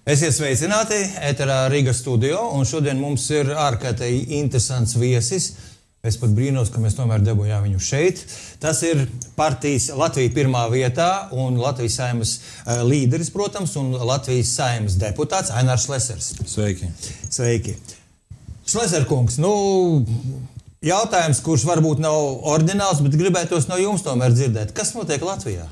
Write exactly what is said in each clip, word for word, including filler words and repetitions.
Esiet sveicināti ēterā Rīgas studio, un šodien mums ir ārkārtīgi interesants viesis. Es pat brīnos, ka mēs tomēr dabūjām viņu šeit. Tas ir partijas Latvija pirmā vietā un Latvijas Saeimas uh, līderis, protams, un Latvijas Saeimas deputāts Ainārs Šlesers. Sveiki. Sveiki. Šleser kungs, nu, jautājums, kurš varbūt nav ordināls, bet gribētos no jums tomēr dzirdēt. Kas notiek Latvijā?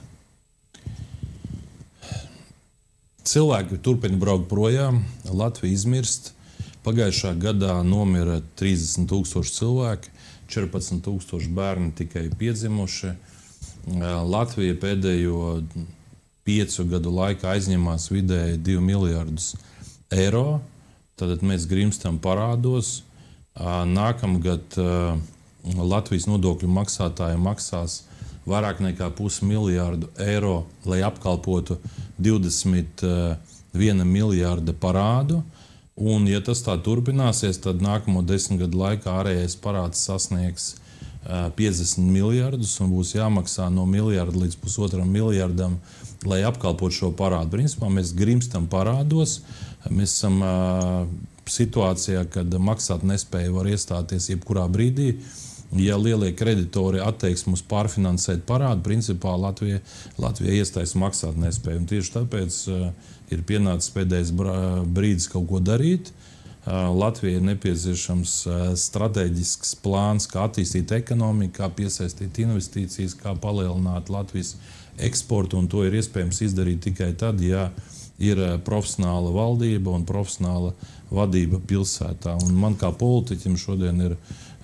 Cilvēki turpina braukt projām, Latvija izmirst. Pagājušā gadā nomira trīsdesmit tūkstoši cilvēki, četrpadsmit tūkstoši bērni tikai piedzimuši. Latvija pēdējo piecu gadu laikā aizņemās vidēji divi miljardus eiro. Tad mēs grimstam parādos. Nākamgad Latvijas nodokļu maksātāji maksās vairāk nekā pusmiljārdu eiro, lai apkalpotu divdesmit viena miljārda parādu. Un, ja tas tā turpināsies, tad nākamo desmit gadu laikā ārējais parāds sasniegs piecdesmit miljardus un būs jāmaksā no miljarda līdz pusotram miljardam, lai apkalpotu šo parādu. Principā mēs grimstam parādos. Mēs esam situācijā, kad maksāt nespēja var iestāties jebkurā brīdī. Ja lielie kreditori atteiks mums pārfinansēt parādu, principā Latvija, Latvija iestājas maksāt nespēju. Un tieši tāpēc uh, ir pienācis pēdējais brīdis kaut ko darīt. Uh, Latvija ir nepieciešams uh, strateģisks plāns, kā attīstīt ekonomiku, kā piesaistīt investīcijas, kā palielināt Latvijas eksportu, un to ir iespējams izdarīt tikai tad, ja ir uh, profesionāla valdība un profesionāla vadība pilsētā. Un man kā politiķim šodien ir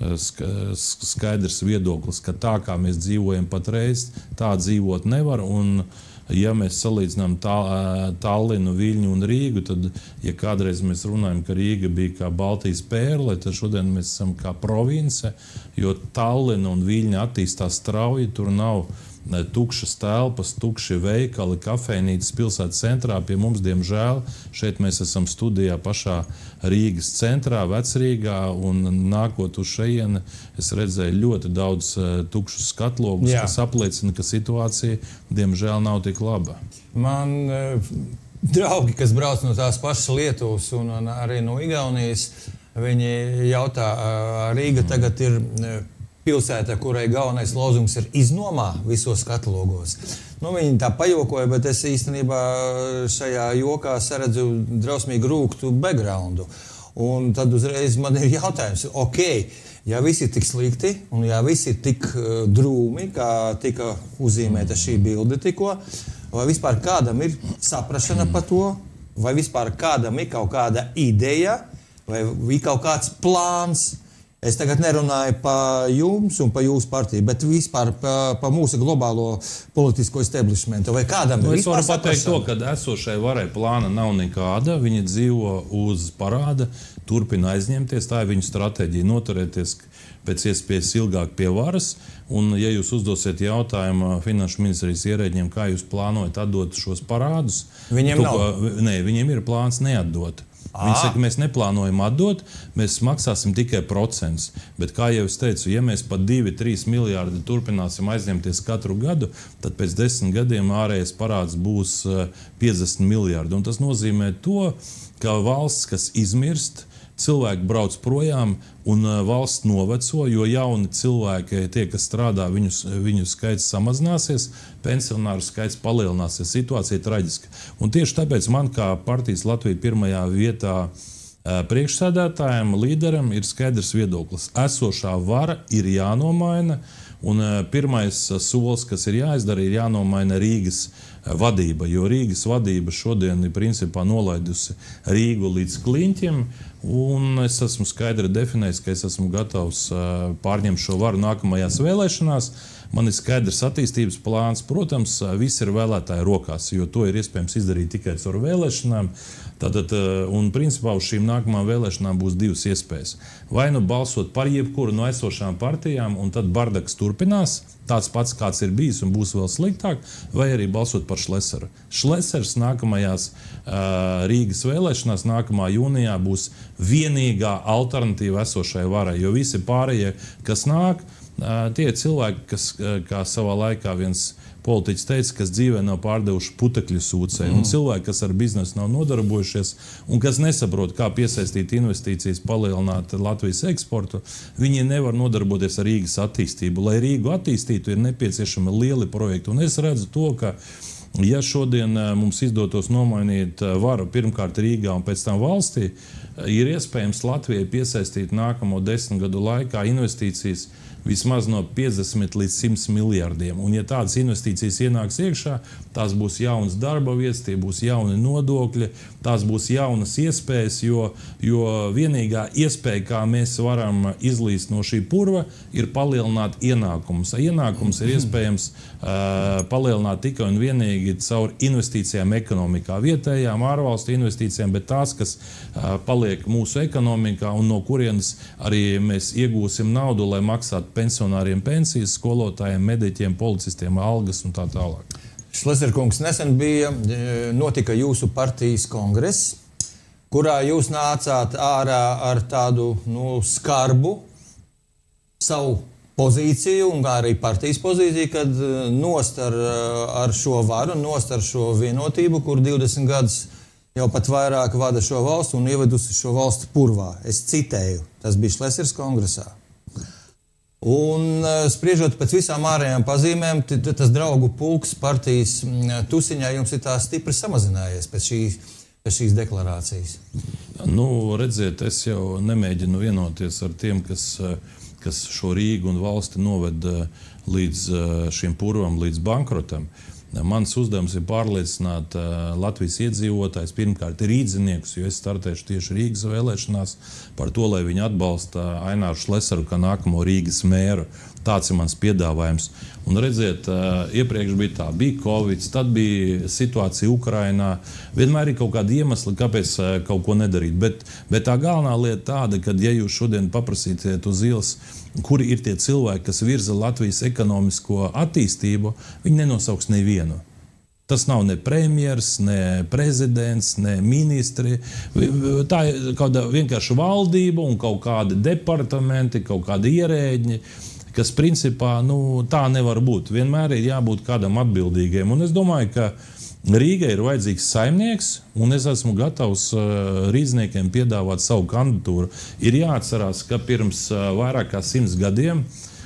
skaidrs viedoklis, ka tā, kā mēs dzīvojam patreiz, tā dzīvot nevar. Un, ja mēs salīdzinām tā, Tallinu, Viļņu un Rīgu, tad, ja kādreiz mēs runājam, ka Rīga bija kā Baltijas pērle, tad šodien mēs esam kā province, jo Tallina un Viļņa attīstās strauji, tur nav tukšas telpas, tukši veikali, kafejnīcas pilsētas centrā. Pie mums, diemžēl, šeit mēs esam studijā pašā Rīgas centrā, Vecrīgā, un nākot uz šejieni, es redzēju ļoti daudz tukšus skatlogus, Jā. kas apliecina, ka situācija, diemžēl, nav tik laba. Man uh, draugi, kas brauc no tās pašas Lietuvas un, un arī no Igaunijas, viņi jautā, uh, Rīga tagad ir uh, pilsēta, kurai galvenais lozungs ir iznomā visos katalogos. Nu, viņi tā pajokoja, bet es īstenībā šajā jokā saredzu drausmīgi rūgtu backgroundu. Un tad uzreiz man ir jautājums, ok, ja visi ir tik slikti un ja visi ir tik uh, drūmi, kā tika uzzīmēta šī bilde tikko, vai vispār kādam ir saprašana par to, vai vispār kādam ir kaut kāda ideja, vai ir kaut kāds plāns. Es tagad nerunāju par jums un par jūsu partiju, bet vispār par pa mūsu globālo politisko establishmentu. Vai kādam nu, ir vispār pateikt to, ka esošai varai plāna nav nekāda. Viņi dzīvo uz parāda, turpina aizņemties. Tā ir viņu stratēģija noturēties pēc iespējas ilgāk pie varas. Un, ja jūs uzdosiet jautājumu finanšu ministrijas ierēģiem, kā jūs plānojat atdot šos parādus, viņiem to, nav. Nē, viņiem ir plāns neatdot. Viņi saka, mēs neplānojam atdot, mēs maksāsim tikai procents. Bet, kā jau es teicu, ja mēs pa divi, trīs miljārdi turpināsim aizņemties katru gadu, tad pēc desmit gadiem ārējais parāds būs piecdesmit miljārdi. Un tas nozīmē to, ka valsts, kas izmirst, cilvēki brauc projām un valsts noveco, jo jauni cilvēki, tie, kas strādā, viņu, viņu skaits samazināsies, pensionāru skaits palielināsies, situācija ir traģiska. Un tieši tāpēc man kā partijas Latvija pirmajā vietā priekšsēdētājiem, līderam ir skaidrs viedoklis. Esošā vara ir jānomaina, un pirmais solis, kas ir jāizdara, ir jānomaina Rīgas vadība, jo Rīgas vadība šodien ir principā nolaidusi Rīgu līdz kliņķiem, un es esmu skaidri definējis, ka es esmu gatavs pārņemt šo varu nākamajās vēlēšanās. Man ir skaidrs attīstības plāns. Protams, viss ir vēlētāju rokās, jo to ir iespējams izdarīt tikai caur vēlēšanām. Tātad, un principā uz šīm nākamām vēlēšanām būs divas iespējas. Vai nu balsot par jebkuru no esošām partijām, un tad bardaks turpinās, tāds pats, kāds ir bijis un būs vēl sliktāk, vai arī balsot par Šleseru. Šlesers nākamajās uh, Rīgas vēlēšanās, nākamā jūnijā, būs vienīgā alternatīva esošai varai, jo visi pārējie, kas nāk, Tie ir cilvēki, kas, kā savā laikā viens politiķis teica, kas dzīvē nav pārdevuši putekļu sūcēju, mm. un cilvēki, kas ar biznesu nav nodarbojušies un kas nesaprot, kā piesaistīt investīcijas, palielināt Latvijas eksportu, viņi nevar nodarboties ar Rīgas attīstību. Lai Rīgu attīstītu, ir nepieciešami lieli projekti. Un es redzu to, ka ja šodien mums izdotos nomainīt varu pirmkārt Rīgā un pēc tam valstī, ir iespējams Latvijai piesaistīt nākamo desmit gadu laikā investīcijas vismaz no piecdesmit līdz simt miljardiem. Un ja tādas investīcijas ienāks iekšā, tās būs jaunas darba vietas, tie būs jauni nodokļi, tās būs jaunas iespējas, jo, jo vienīgā iespēja, kā mēs varam izlīst no šī purva, ir palielināt ienākumus. Ienākums ir iespējams uh, palielināt tikai un vienīgi caur investīcijām ekonomikā, vietējām, ārvalstu investīcijām, bet tās, kas uh, paliek mūsu ekonomikā un no kurienes arī mēs iegūsim naudu, lai maksātu pensionāriem pensijas, skolotājiem, mediķiem, policistiem, algas un tā tālāk. Šleserkungs, nesen bija, notika jūsu partijas kongress, kurā jūs nācāt ārā ar tādu nu, skarbu savu pozīciju un arī partijas pozīciju, kad nost ar, ar šo varu, nost ar šo vienotību, kur divdesmit gadus jau pat vairāk vada šo valstu un ievedusi šo valstu purvā. Es citēju, tas bija Šlesers kongresā. Un spriežot pēc visām ārējām pazīmēm, tas draugu pulks partijas tusiņā jums ir tā stipri samazinājies pēc, šī, pēc šīs deklarācijas. Nu, redziet, es jau nemēģinu vienoties ar tiem, kas, kas šo Rīgu un valsti noved līdz šim purvam, līdz bankrotam. Mans uzdevums ir pārliecināt uh, Latvijas iedzīvotājs, pirmkārt rīdziniekus, jo es startēšu tieši Rīgas vēlēšanās par to, lai viņi atbalsta Aināru Šleseru kā nākamo Rīgas mēru. Tāds ir mans piedāvājums. Un redziet, uh, iepriekš bija tā, bija Covid, tad bija situācija Ukrainā. Vienmēr ir kaut kādi iemesli, kāpēc uh, kaut ko nedarīt. Bet, bet tā galvenā lieta tāda, ka ja jūs šodien paprasīsiet uz ielas, kuri ir tie cilvēki, kas virza Latvijas ekonomisko attīstību, viņi nenosauks nevienu. Tas nav ne premjers, ne prezidents, ne ministri. Tā ir kaut kāda vienkārši valdība un kaut kādi departamenti, kaut kādi ierēģi, kas principā nu, tā nevar būt. Vienmēr ir jābūt kādam atbildīgiem. Un es domāju, ka Rīgai ir vajadzīgs saimnieks, un es esmu gatavs uh, rīzniekiem piedāvāt savu kandidatūru. Ir jāatcerās, ka pirms uh, vairāk kā simts gadiem,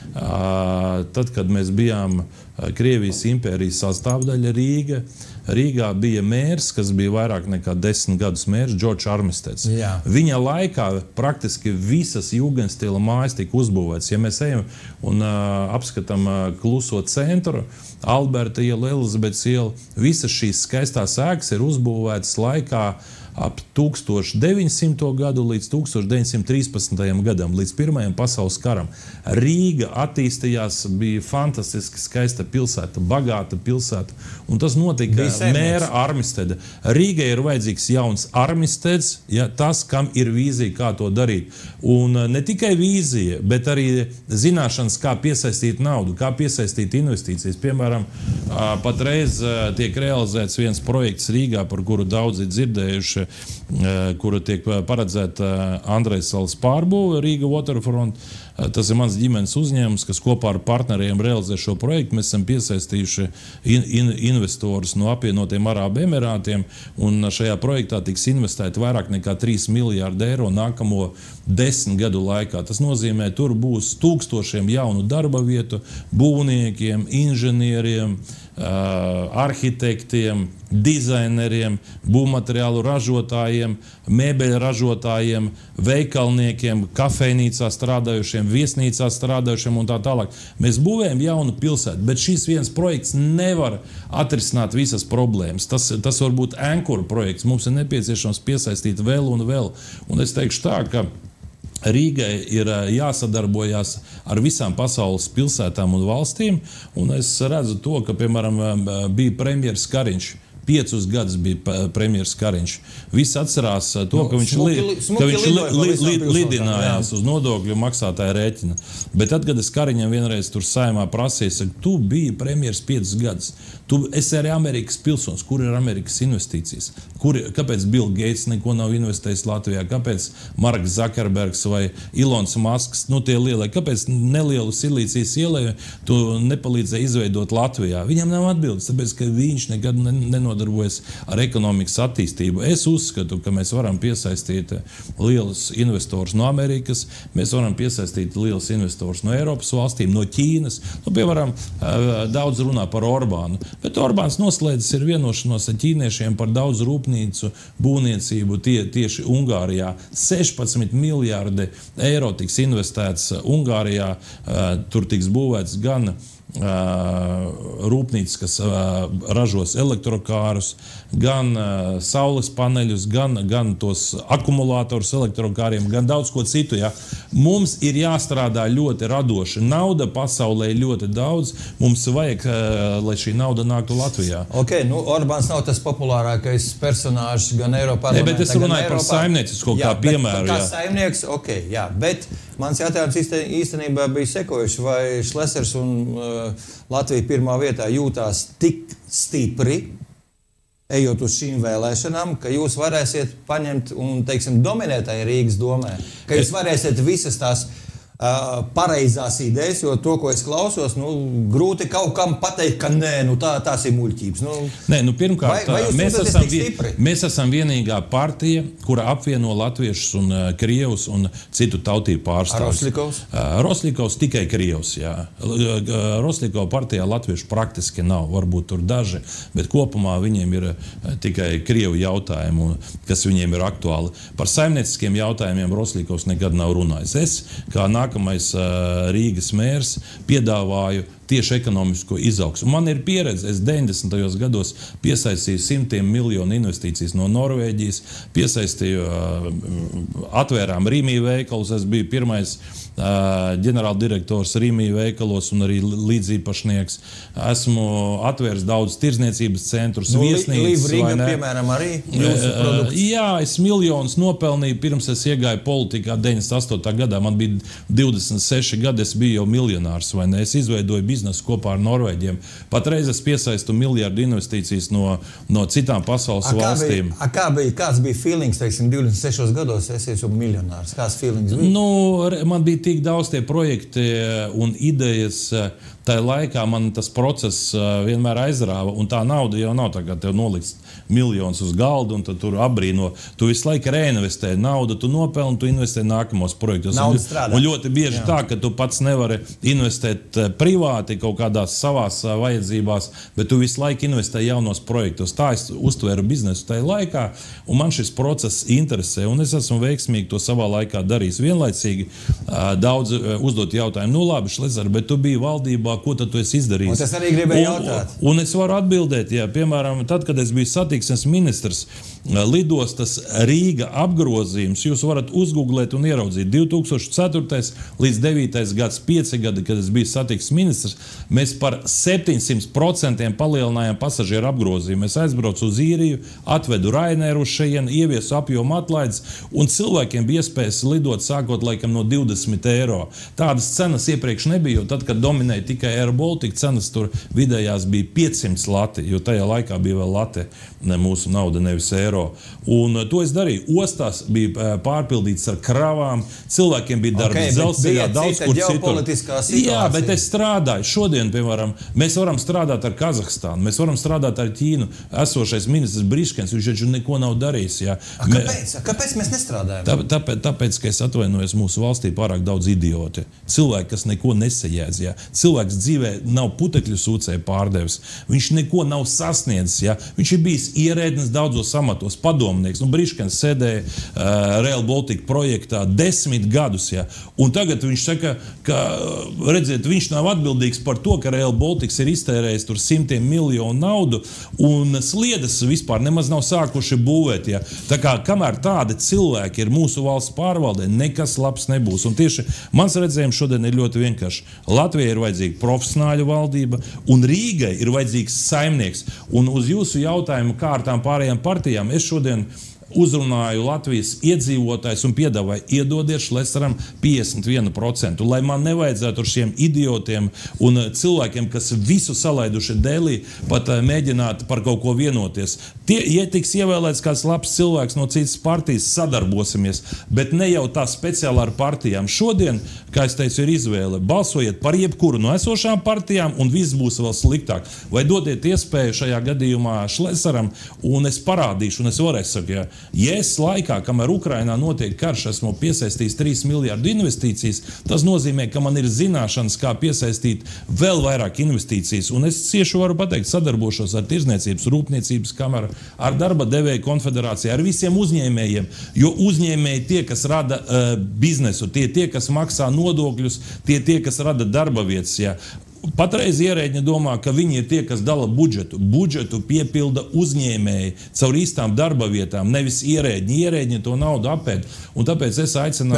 uh, tad, kad mēs bijām uh, Krievijas impērijas sastāvdaļa Rīga, Rīgā bija mērs, kas bija vairāk nekā desmit gadus mērs, Džordžs Armisteds. Jā. Viņa laikā praktiski visas jugendstila mājas tika uzbūvētas. Ja mēs ejam un uh, apskatām uh, kluso centru, Alberta iela, Elizabetes iela, visas šīs skaistās ēkas ir uzbūvētas laikā ap tūkstoš deviņsimto gadu līdz tūkstoš deviņsimt trīspadsmitajam gadam, līdz Pirmajam pasaules karam. Rīga attīstījās, bija fantastiski skaista pilsēta, bagāta pilsēta, un tas notika mēra Armisteda. Rīgai ir vajadzīgs jauns Armisteds, ja, tas, kam ir vīzija, kā to darīt. Un ne tikai vīzija, bet arī zināšanas, kā piesaistīt naudu, kā piesaistīt investīcijas. Piemēram, patreiz tiek realizēts viens projekts Rīgā, par kuru daudzi dzirdējuši, kura tiek paredzēta Andrejas salas pārbūve, Rīga Waterfront. Tas ir mans ģimenes uzņēmums, kas kopā ar partneriem realizē šo projektu. Mēs esam piesaistījuši in, in, investorus no apvienotiem Arābu Emirātiem, un šajā projektā tiks investēti vairāk nekā trīs miljārdi eiro nākamo desmit gadu laikā. Tas nozīmē, tur būs tūkstošiem jaunu darba vietu, būvniekiem, inženieriem, arhitektiem, dizaineriem, būvmateriālu ražotājiem, mēbeļu ražotājiem, veikalniekiem, kafejnīcā strādājušiem, viesnīcā strādājušiem un tā tālāk. Mēs būvējam jaunu pilsētu, bet šis viens projekts nevar atrisināt visas problēmas. Tas, tas var būt ankura projekts. Mums ir nepieciešams piesaistīt vēl un vēl. Un es teikšu tā, ka Rīgai ir jāsadarbojās ar visām pasaules pilsētām un valstīm, un es redzu to, ka, piemēram, bija premjeras Kariņš. Piecus gadus bija premjeras Kariņš. Visi atcerās to, Nu, ka viņš, smuki li, li- smuki ka viņš li, lidoja pa li, visām li, pilsētām, lidinājās jā. uz nodokļu maksātāja rēķina. Bet tad, kad es Kariņam vienreiz tur saimā prasīju, saku, tu biji premjeras piecus gadus. Tu esi arī Amerikas pilsonis. Kur ir Amerikas investīcijas? Kur, kāpēc Bill Gates neko nav investējis Latvijā? Kāpēc Marks Zuckerbergs vai Ilons Masks, nu tie lielie, kāpēc nelielu Silīcijas ielai tu nepalīdzēji izveidot Latvijā? Viņam nav atbildes, tāpēc, ka viņš nekad nenodarbojas ar ekonomikas attīstību. Es uzskatu, ka mēs varam piesaistīt lielus investorus no Amerikas, mēs varam piesaistīt lielus investorus no Eiropas valstīm, no Ķīnas. Nu, piemēram, daudz runā par Orbānu, bet Orbāns noslēdzis ir vienošanos ar ķīniešiem par daudz rūpnīcu būvniecību tie, tieši Ungārijā. sešpadsmit miljārdi eiro tiks investēts Ungārijā, tur tiks būvēts gan Uh, rūpnīcas, kas uh, ražos elektrokārus, gan uh, saules paneļus, gan, gan tos akumulātorus elektrokāriem, gan daudz ko citu. Ja? Mums ir jāstrādā ļoti radoši. Nauda pasaulē ir ļoti daudz. Mums vajag, uh, lai šī nauda nāktu Latvijā. Ok, nu Orbāns nav tas populārākais personāžs gan Eiroparlamentā, Ne, bet es runāju par saimniecisko kā piemēru. Kā Jā. saimnieks, ok, jā, bet mans jautājums īsten- īstenībā bija sekojuši, vai Šlesers un uh, Latvija pirmā vietā jūtās tik stipri, ejot uz šīm vēlēšanām, ka jūs varēsiet paņemt un, teiksim, dominēt tajā Rīgas domē, ka jūs varēsiet visas tās Uh, pareizās idejas, jo to, ko es klausos, nu, grūti kaut kam pateikt, ka nē, nu, tā, tās ir muļķības. Nu, Nē, nu, pirmkārt, vai, vai jūs mēs, jūtaties esam, tik stipri? mēs esam vienīgā partija, kura apvieno latviešus un uh, krievus un citu tautību pārstāvjus. Rosļikovs? Uh, Rosļikovs tikai krievs, jā. Uh, Rosļikova partijā latviešu praktiski nav, varbūt tur daži, bet kopumā viņiem ir uh, tikai krievu jautājumi, kas viņiem ir aktuāli. Par saimnieciskiem jautājumiem Rosļikovs nekad nav runājis. Es, kā nākamais uh, Rīgas mērs, piedāvāju tieši ekonomisko izaugsmu. Man ir pieredze, es deviņdesmitajos gados piesaistīju simtiem miljonu investīcijas no Norvēģijas, piesaistīju, uh, atvērām Rīmī veikalus, es biju pirmais uh, ģenerāldirektors Rīmī veikalos un arī līdzīpašnieks. Esmu atvērs daudz tirzniecības centrus, Nu, viesnīcas, Rīga, vai ne? piemēram, arī jūsu Uh, produkts. Jā, es miljonus nopelnīju pirms es iegāju politikā deviņdesmit astotā gadā. Man bija divdesmit seši gadi, es biju jau miljonārs, vai ne? Es izveidoju biznesu kopā ar Norvēģiem. Patreiz es piesaistu miljardu investīcijas no, no citām pasaules A, kā valstīm. bija, a, kā bija, kāds bija feelings, teiksim, divdesmit sešos gados, es esmu miljonārs? Kāds feelings bija? Nu, re- man bija tik daudz tie projekti un idejas. Tajā laikā man tas process uh, vienmēr aizrāva, un tā nauda jau nav tā, ka tev nolikts miljonus uz galda, un tad tur apbrīno. Tu visu laiku reinvestē naudu, tu nopelni, tu investē nākamos projektos. Nauda Un, strādā. un ļoti bieži Jā. tā, ka tu pats nevari investēt uh, privāti kaut kādās savās uh, vajadzībās, bet tu visu laiku investē jaunos projektos. Tā es uztvēru biznesu tajā laikā, un man šis process interesē, un es esmu veiksmīgi to savā laikā darījis. Vienlaicīgi uh, daudz uh, uzdot jautājumu, nu labi, Šlezar, bet tu biji valdībā, ko tad tu esi izdarījis? Un tas arī gribēju Un- jautāt. Un, un es varu atbildēt, jā, piemēram, tad, kad es biju satiksmes ministrs, lidostas Rīga apgrozījums, jūs varat uzgooglēt un ieraudzīt. divi tūkstoši ceturtais līdz devītais gads, pieci gadi, kad es biju satiksmes ministrs, mēs par septiņsimt procentiem palielinājām pasažieru apgrozījumu. Es aizbraucu uz īriju, atvedu Raineru uz šejienu, ieviesu apjomu atlaides, un cilvēkiem bija iespējas lidot sākot laikam no divdesmit eiro. Tādas cenas iepriekš nebija, jo tad, kad dominēja tikai Air Baltica, cenas tur vidējās bija piecsimt lati, jo tajā laikā bija vēl lati, ne, mūsu nauda, nevis eiro. Un to es darīju. Ostās bija pārpildīts ar kravām, cilvēkiem bija darbi Ok, bet dzelzceļā, bija daudz cita kur citur. ģeopolitiskā situācija. Jā, bet es strādāju. Šodien, piemēram, mēs varam strādāt ar Kazahstānu, mēs varam strādāt ar Ķīnu. Esošais ministrs Briškens, viņš taču neko nav darījis. Jā. A, kāpēc? A, kāpēc mēs nestrādājam? Tā, tāpēc, tāpēc, ka es atvainojos, mūsu valstī pārāk daudz idioti. Cilvēki, kas neko nesajēdz. Jā. Cilvēks dzīvē nav putekļu sūcēju pārdevis. Viņš neko nav sasniedzis. Jā. Viņš ir bijis ierēdnis daudzos amatos, padomnieks. Nu, Briškens sēdēja uh, Rail Baltica projektā desmit gadus. Jā. Un tagad viņš saka, ka, redziet, viņš nav atbildīgs par to, ka Rail Baltics ir iztērējis tur simtiem miljonu naudu un sliedes vispār nemaz nav sākuši būvēt. Ja. Tā kā, kamēr tādi cilvēki ir mūsu valsts pārvaldē, nekas labs nebūs. Un tieši mans redzējums šodien ir ļoti vienkārši. Latvijai ir vajadzīga profesionāļu valdība un Rīgai ir vajadzīgs saimnieks. Un uz jūsu jautājumu kā ar tām pārējām partijām, es šodien uzrunāju Latvijas iedzīvotājus un piedāvāju iedodiet Šlesaram piecdesmit vienu procentu, lai man nevajadzētu ar šiem idiotiem un cilvēkiem, kas visu salaiduši dēlī, pat mēģināt par kaut ko vienoties. Tie, ja tiks ievēlēts kāds labs cilvēks no citas partijas, sadarbosimies, bet ne jau tā speciāli ar partijām. Šodien, kā es teicu, ir izvēle. Balsojiet par jebkuru no esošām partijām un viss būs vēl sliktāk. Vai dodiet iespēju šajā gadījumā Šlesaram un es parādīšu, un es vēlreiz saku, ja, Ja es laikā, kamēr Ukrainā notiek karš, esmu piesaistījis trīs miljārdu investīcijas, tas nozīmē, ka man ir zināšanas, kā piesaistīt vēl vairāk investīcijas. Un es cieši varu pateikt, sadarbošos ar Tirzniecības rūpniecības kameru, ar darba devēju konfederāciju, ar visiem uzņēmējiem, jo uzņēmēji tie, kas rada uh, biznesu, tie tie, kas maksā nodokļus, tie tie, kas rada darba vietas. Ja. Patreiz ierēģi domā, ka viņi ir tie, kas dala budžetu. Budžetu piepilda uzņēmēji caur īstām darba vietām, nevis ierēģi. Ierēģi to naudu apēd. Un tāpēc es aicinu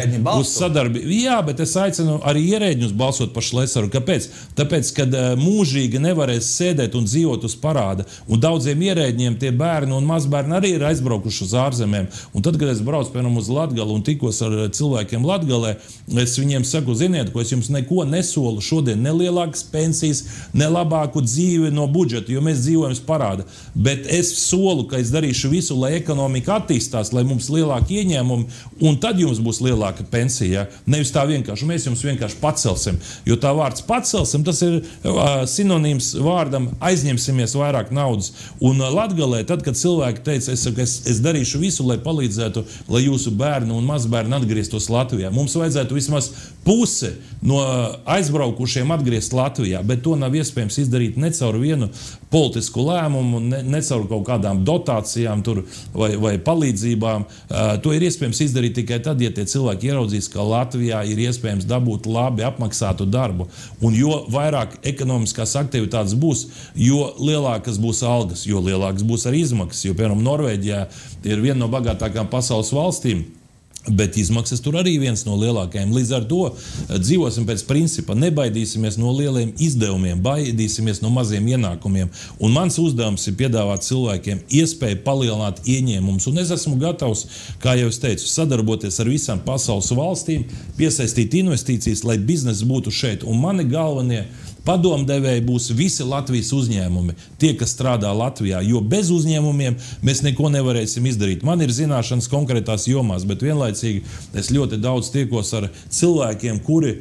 uz sadarbību. Jā, bet es aicinu arī ierēģņus balsot par Šlesaru. Kāpēc? Tāpēc, kad mūžīgi nevarēs sēdēt un dzīvot uz parāda. Un daudziem ierēģiem tie bērni un mazbērni arī ir aizbraukuši uz ārzemēm. Un tad, kad es braucu piemēram uz Latgali un tikos ar cilvēkiem Latgalē, es viņiem saku, ziniet, ko es jums neko nesolu šodien nelielā pensijas, ne labāku dzīvi no budžeta, jo mēs dzīvojam uz parāda. Bet es solu, ka es darīšu visu, lai ekonomika attīstās, lai mums lielāki ieņēmumi, un tad jums būs lielāka pensija. Nevis tā vienkārši, mēs jums vienkārši pacelsim. Jo tā vārds pacelsim, tas ir uh, sinonīms vārdam aizņemsimies vairāk naudas. Un uh, Latgalē, tad, kad cilvēki teica, es, es, es darīšu visu, lai palīdzētu, lai jūsu bērni un mazbērni atgrieztos Latvijā. Mums vajadzētu vismaz pusi no aizbraukušiem atgriezt Latvijā, bet to nav iespējams izdarīt ne caur vienu politisku lēmumu, ne, ne caur kaut kādām dotācijām tur, vai, vai palīdzībām. Uh, to ir iespējams izdarīt tikai tad, ja tie cilvēki ieraudzīs, ka Latvijā ir iespējams dabūt labi apmaksātu darbu. Un jo vairāk ekonomiskās aktivitātes būs, jo lielākas būs algas, jo lielākas būs arī izmaksas. Jo, piemēram, Norvēģijā ir viena no bagātākām pasaules valstīm, bet izmaksas tur arī viens no lielākajiem. Līdz ar to dzīvosim pēc principa, nebaidīsimies no lieliem izdevumiem, baidīsimies no maziem ienākumiem. Un mans uzdevums ir piedāvāt cilvēkiem iespēju palielināt ieņēmumus. Un es esmu gatavs, kā jau es teicu, sadarboties ar visām pasaules valstīm, piesaistīt investīcijas, lai bizness būtu šeit. Un mani galvenie padomdevēji būs visi Latvijas uzņēmumi, tie, kas strādā Latvijā, jo bez uzņēmumiem mēs neko nevarēsim izdarīt. Man ir zināšanas konkrētās jomās, bet vienlaicīgi es ļoti daudz tiekos ar cilvēkiem, kuri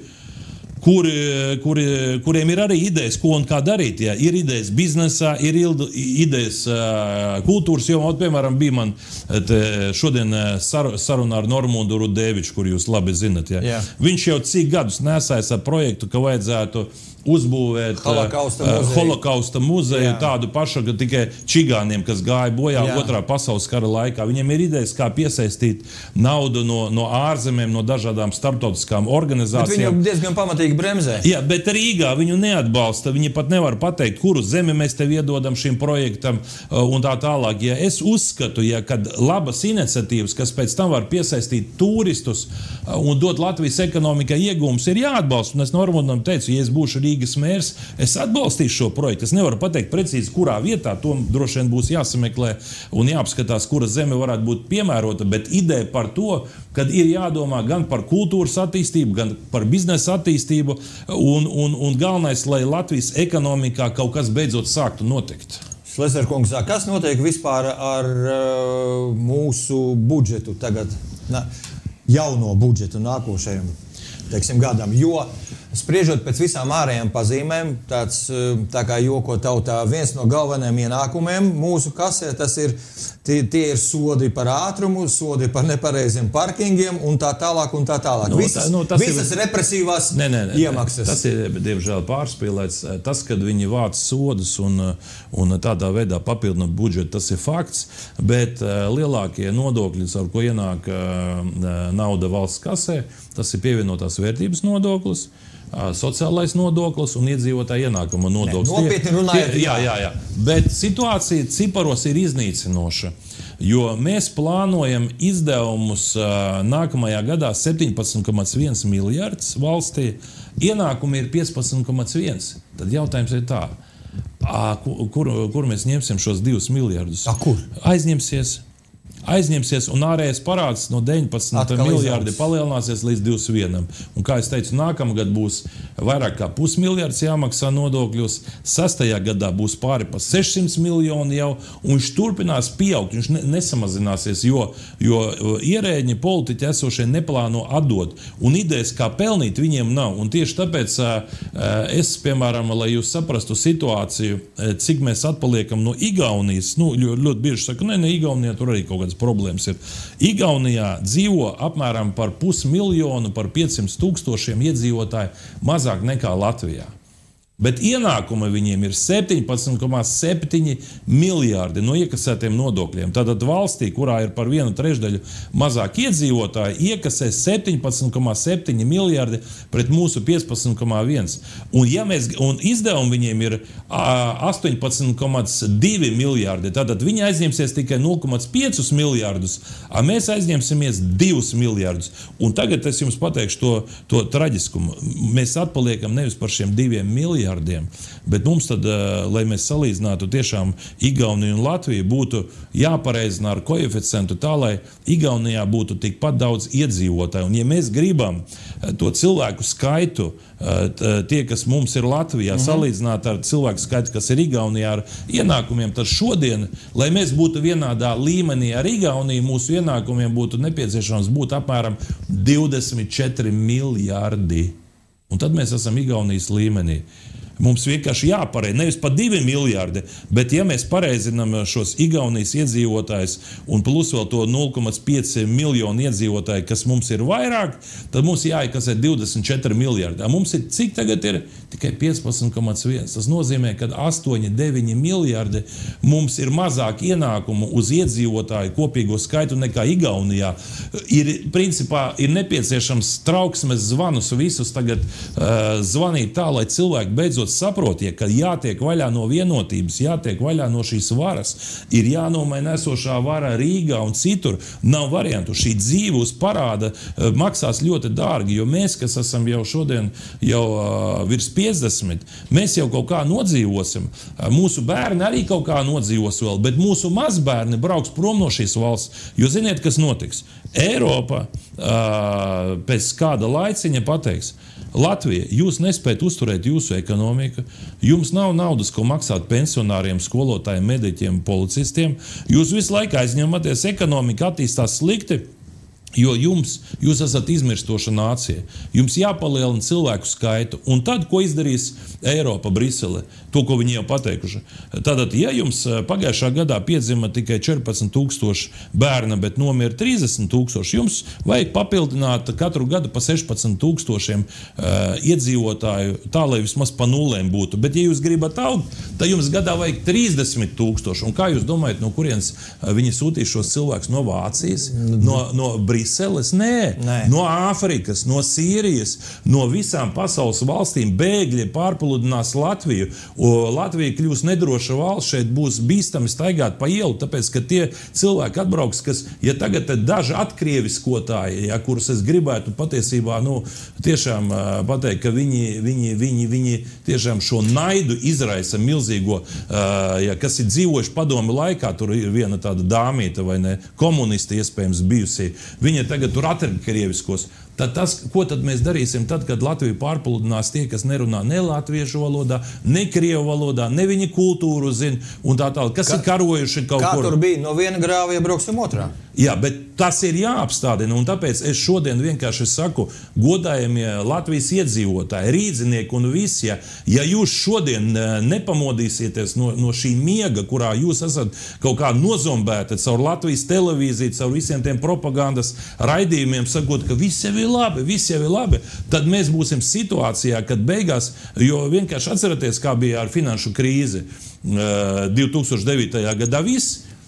Kuri, kuri, kuriem ir arī idejas, ko un kā darīt. Ja. Ir idejas biznesā, ir idejas uh, kultūras jomā. Piemēram, bija man te, šodien sar, sarunā ar Normundu Rudēviču, kur jūs labi zinat. Ja. Yeah. Viņš jau cik gadus nesājas ar projektu, ka vajadzētu uzbūvēt Holokausta muzeju, uh, holokausta muzeju Jā. Tādu pašu, ka tikai čigāniem, kas gāja bojā Jā. Otrā pasaules kara laikā. Viņiem ir idejas, kā piesaistīt naudu no, no ārzemēm, no dažādām starptautiskām organizācijām. Bet viņi jau diezgan pamatīgi bremzē. Jā, bet Rīgā viņu neatbalsta. Viņi pat nevar pateikt, kuru zemi mēs tev iedodam šim projektam uh, un tā tālāk. Ja es uzskatu, ja, kad labas iniciatīvas, kas pēc tam var piesaistīt turistus uh, un dot Latvijas ekonomikai iegūmus, ir jāatbalsta. Un es Normundam teicu, ja es būšu Rīgas mērs, es atbalstīšu šo projektu. Es nevaru pateikt precīzi, kurā vietā, to droši vien būs jāsameklē un jāapskatās, kura zeme varētu būt piemērota, bet ideja par to, kad ir jādomā gan par kultūras attīstību, gan par biznesa attīstību, un, un, un galvenais, lai Latvijas ekonomikā kaut kas beidzot sāktu notikt. Šlesar kungs, kas notiek vispār ar uh, mūsu budžetu tagad, na, jauno budžetu nākošajam, teiksim, gadam, jo spriežot pēc visām ārējām pazīmēm, tāds, tā kā joko tautā, viens no galvenajiem ienākumiem mūsu kasē, tas ir, tie, tie ir sodi par ātrumu, sodi par nepareiziem parkingiem un tā tālāk un tā tālāk. No, visas tā, no, visas ir, represīvās ne, ne, ne, iemaksas. Tas ir, diemžēl, pārspīlēts. Tas, kad viņi vāc sodus un, un tādā veidā papildina budžetu, tas ir fakts, bet lielākie nodokļi, ar ko ienāk nauda valsts kasē, tas ir pievienotās vērtības nodoklis, sociālais nodoklis un iedzīvotāja ienākuma nodoklis. Ne, nopietni runājot. Jā, jā, jā. Bet situācija ciparos ir iznīcinoša, jo mēs plānojam izdevumus nākamajā gadā septiņpadsmit komats viens miljards valstī, ienākumi ir piecpadsmit komats viens. Tad jautājums ir tā, kur, kur mēs ņemsim šos divus miljardus? A, kur? Aizņemsies. Aizņemsies un ārējais parāds no deviņpadsmit miljardi palielināsies līdz divdesmit vienam. Un, kā es teicu, nākamgad būs vairāk kā pusmiljards jāmaksā nodokļos, sastajā gadā būs pāri pa sešsimt miljoni jau, un viņš turpinās pieaugt, viņš ne, nesamazināsies, jo, jo ierēģi, politiķi esošie neplāno atdot, un idejas, kā pelnīt, viņiem nav. Un tieši tāpēc es, piemēram, lai jūs saprastu situāciju, cik mēs atpaliekam no Igaunijas, nu, ļoti, ļoti bieži saka, ne, ne, Igaunijā tur arī kaut kāds problēmas ir. Igaunijā dzīvo apmēram par pusmiljonu, par piecsimt tūkstošiem iedzīvotāju mazāk nekā Latvijā. Bet ienākumi viņiem ir septiņpadsmit komats septiņi miljārdi no iekasētiem nodokļiem. Tātad valstī, kurā ir par vienu trešdaļu mazāk iedzīvotāji, iekasē septiņpadsmit komats septiņi miljārdi pret mūsu piecpadsmit komats viens. Un, ja mēs, un izdevumi viņiem ir astoņpadsmit komats divi miljārdi, tātad viņi aizņemsies tikai nulle komats pieci miljārdus, a mēs aizņemsimies divus miljārdus. Un tagad es jums pateikšu to, to traģiskumu. Mēs atpaliekam nevis par šiem diviem miljārdiem, bet mums tad, lai mēs salīdzinātu tiešām Igauniju un Latviju, būtu jāpareizina ar koeficientu tā, lai Igaunijā būtu tikpat daudz iedzīvotāju. Un ja mēs gribam to cilvēku skaitu, tie, kas mums ir Latvijā, mhm. salīdzināt ar cilvēku skaitu, kas ir Igaunijā ar ienākumiem, tad šodien, lai mēs būtu vienādā līmenī ar Igauniju, mūsu ienākumiem būtu nepieciešams būt apmēram divdesmit četri miljārdi. Un tad mēs esam Igaunijas līmenī. Mums vienkārši jāpareiz, nevis pa divi miljārdi, bet ja mēs pareizinām šos Igaunijas iedzīvotājus un plus vēl to nulle komats pieci miljonu iedzīvotāju, kas mums ir vairāk, tad mums jāiekasē divdesmit četri miljārdi. Mums ir, cik tagad ir? Tikai piecpadsmit komats viens. Tas nozīmē, ka astoņi, deviņi miljārdi mums ir mazāk ienākumu uz iedzīvotāju kopīgo skaitu nekā Igaunijā. Ir, principā, ir nepieciešams trauksmes zvanus visus tagad uh, zvanīt tā, lai cilvēki beidzot saprotiet, ka jātiek vaļā no vienotības, jātiek vaļā no šīs varas, ir jānomaina esošā vara Rīgā un citur. Nav variantu. Šī dzīve uz parāda maksās ļoti dārgi, jo mēs, kas esam jau šodien jau uh, virs piecdesmit, mēs jau kaut kā nodzīvosim. Uh, mūsu bērni arī kaut kā nodzīvos vēl, bet mūsu mazbērni brauks prom no šīs valsts. Jo ziniet, kas notiks? Eiropa uh, pēc kāda laiciņa pateiks, Latvija, jūs nespējat uzturēt jūsu ekonomiku, jums nav naudas, ko maksāt pensionāriem, skolotājiem, mediķiem, policistiem, jūs visu laiku aizņematies, ekonomika attīstās slikti, jo jums, jūs esat izmirstoša nācija. Jums jāpalielina cilvēku skaitu. Un tad, ko izdarīs Eiropa, Brisele? To, ko viņi jau pateikuši. Tātad, ja jums pagājušā gadā piedzima tikai četrpadsmit tūkstoši bērna, bet nomira trīsdesmit tūkstoši, jums vajag papildināt katru gadu pa sešpadsmit tūkstošiem uh, iedzīvotāju, tā, lai vismaz pa nulēm būtu. Bet, ja jūs gribat augt, tad jums gadā vajag trīsdesmit tūkstoši. Un kā jūs domājat, no kurienes viņi sūtīs šos cilvēkus? No Vācijas? No, no Briseles? Nē. Nē. No Āfrikas, no Sīrijas, no visām pasaules valstīm bēgļi pārpludinās Latviju. Latvija kļūs nedroša valsts, šeit būs bīstami staigāt pa ielu, tāpēc, ka tie cilvēki atbrauks, kas, ja tagad daži atkrieviskotāji, ja, kurus es gribētu patiesībā, nu, tiešām pateikt, ka viņi, viņi, viņi, viņi tiešām šo naidu izraisa milzīgo, ja, kas ir dzīvojuši padomi laikā, tur ir viena tāda dāmīta vai ne, komunisti iespējams bijusī, viņa tagad tur atkrieviskos. Tad tas, ko tad mēs darīsim tad, kad Latviju pārpludinās tie, kas nerunā ne latviešu valodā, ne krievu valodā, ne viņa kultūru zina un tā tālāk. Kas Ka, ir karojuši kaut kā kur? Kā tur bija? No viena grāva iebrauksim otrā. Jā, bet tas ir jāapstādina, un tāpēc es šodien vienkārši saku, godājamie Latvijas iedzīvotāji, rīdzinieki un visi, ja, ja jūs šodien nepamodīsieties no, no šī miega, kurā jūs esat kaut kā nozombēti caur Latvijas televīziju, caur visiem tiem propagandas raidījumiem, sakot, ka viss jau ir labi, viss jau ir labi, tad mēs būsim situācijā, kad beigās, jo vienkārši atceraties, kā bija ar finanšu krīzi divi tūkstoši devītajā gadā viss,